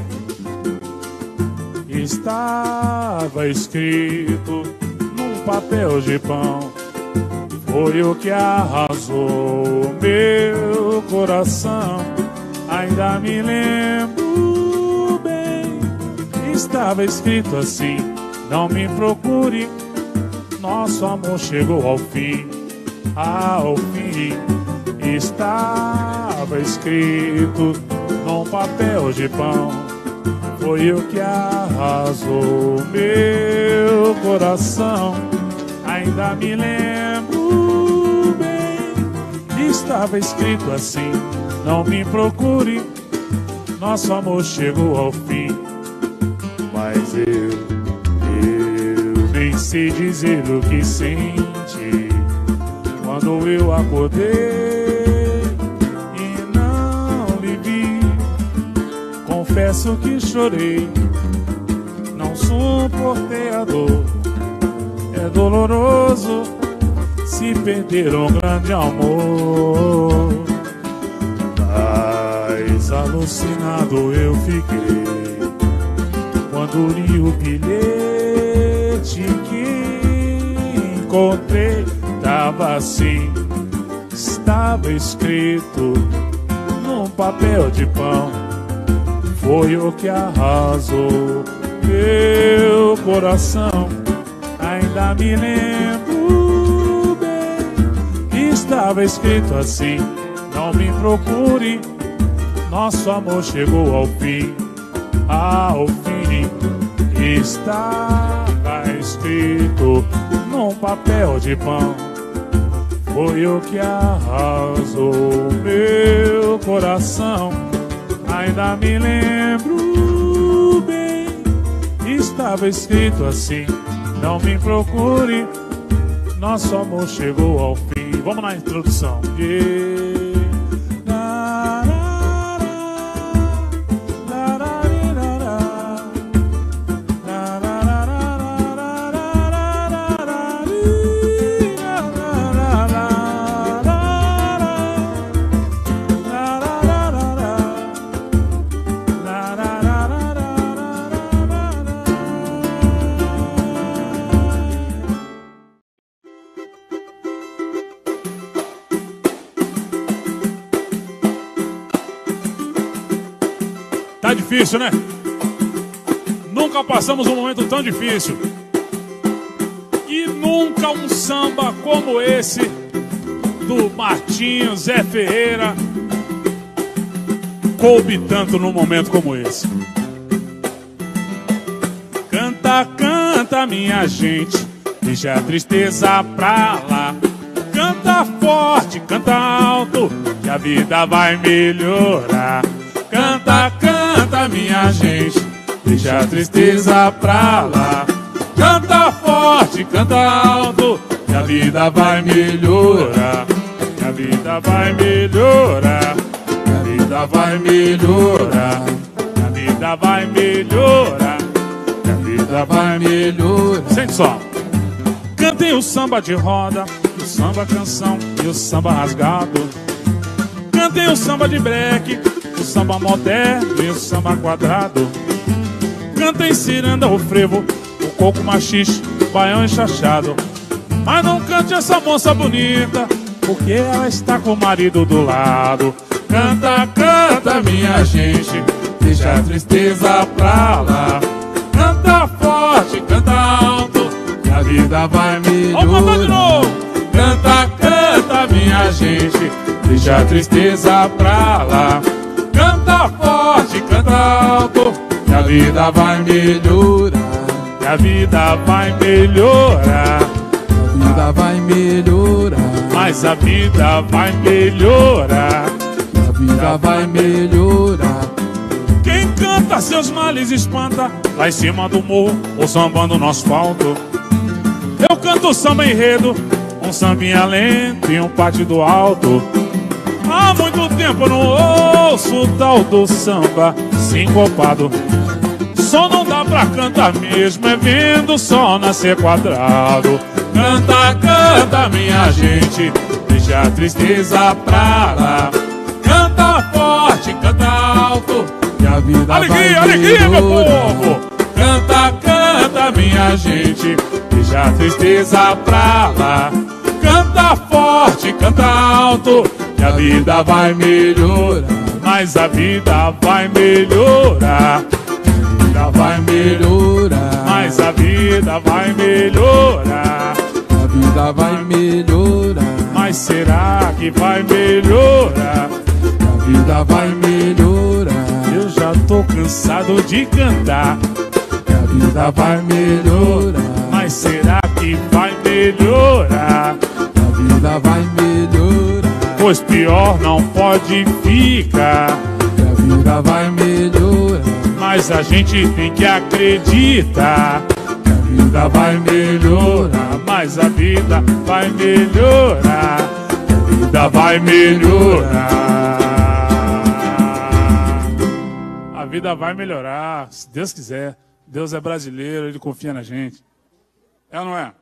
Estava escrito num papel de pão. Foi o que arrasou meu coração. Ainda me lembro bem. Estava escrito assim: não me procure, nosso amor chegou ao fim. Ao fim. Estava escrito num papel de pão. Foi o que arrasou meu coração. Ainda me lembro bem. Estava escrito assim: não me procure, nosso amor chegou ao fim. Mas eu nem sei dizer o que senti quando eu acordei e não lhe vi. Confesso que chorei, não suportei a dor. É doloroso se perder um grande amor. Mas alucinado eu fiquei quando li o bilhete que encontrei. Tava assim, estava escrito num papel de pão. Foi o que arrasou meu coração. Ainda me lembro bem. Estava escrito assim: não me procure, nosso amor chegou ao fim. Ao fim. Estava escrito num papel de pão. Foi o que arrasou meu coração. Ainda me lembro bem. Estava escrito assim: não me procure, nosso amor chegou ao fim. Vamos na introdução. Tá difícil, né? Nunca passamos um momento tão difícil. E nunca um samba como esse do Martinho Zé Ferreira coube tanto num momento como esse. Canta, canta, minha gente, deixa a tristeza pra lá. Canta forte, canta alto, que a vida vai melhorar. Canta, canta, minha gente, deixa a tristeza pra lá. Canta forte, canta alto, que a vida vai melhorar. Que a vida vai melhorar. Que a vida vai melhorar. Que a vida vai melhorar. Que a vida vai melhorar. Sente só. Cantem o samba de roda, o samba canção e o samba rasgado. Cantem o samba de breque, o samba moderno e o samba quadrado. Cantem ciranda, o frevo, o coco machixe, o baião enxachado. Mas não cante essa moça bonita, porque ela está com o marido do lado. Canta, canta, minha gente, deixa a tristeza pra lá. Canta forte, canta alto, que a vida vai melhorar. Vamos cantar de novo. Canta, canta, minha gente, deixa a tristeza pra lá. Canta forte, canta alto, que a vida vai melhorar. Que a vida vai melhorar. A vida vai melhorar. Mas a vida vai melhorar. A vida vai melhorar. Quem canta seus males espanta, lá em cima do morro ou sambando no asfalto. Eu canto samba enredo, um sambinha lento e um partido alto. Há muito tempo eu não ouço o tal do samba sincopado. Só não dá pra cantar mesmo, é vendo o sol nascer quadrado. Canta, canta minha gente, deixa a tristeza pra lá. Canta forte, canta alto, que a vida alegria, vai alegria, meu melhorar. povo. Canta, canta minha gente, deixa a tristeza pra lá. Canta forte, canta alto, que a vida vai melhorar. Mas a vida vai melhorar. A vida vai melhorar. Mas a vida vai melhorar. A vida vai melhorar. Mas será que vai melhorar? A vida vai melhorar. Eu já tô cansado de cantar. A vida vai melhorar. Mas será que vai melhorar? A vida vai melhorar. Pois pior não pode ficar. A vida vai melhorar. Mas a gente tem que acreditar. A vida vai melhorar. Mas a vida vai melhorar. A vida vai melhorar. A vida vai melhorar, se Deus quiser. Deus é brasileiro, Ele confia na gente. É ou não é?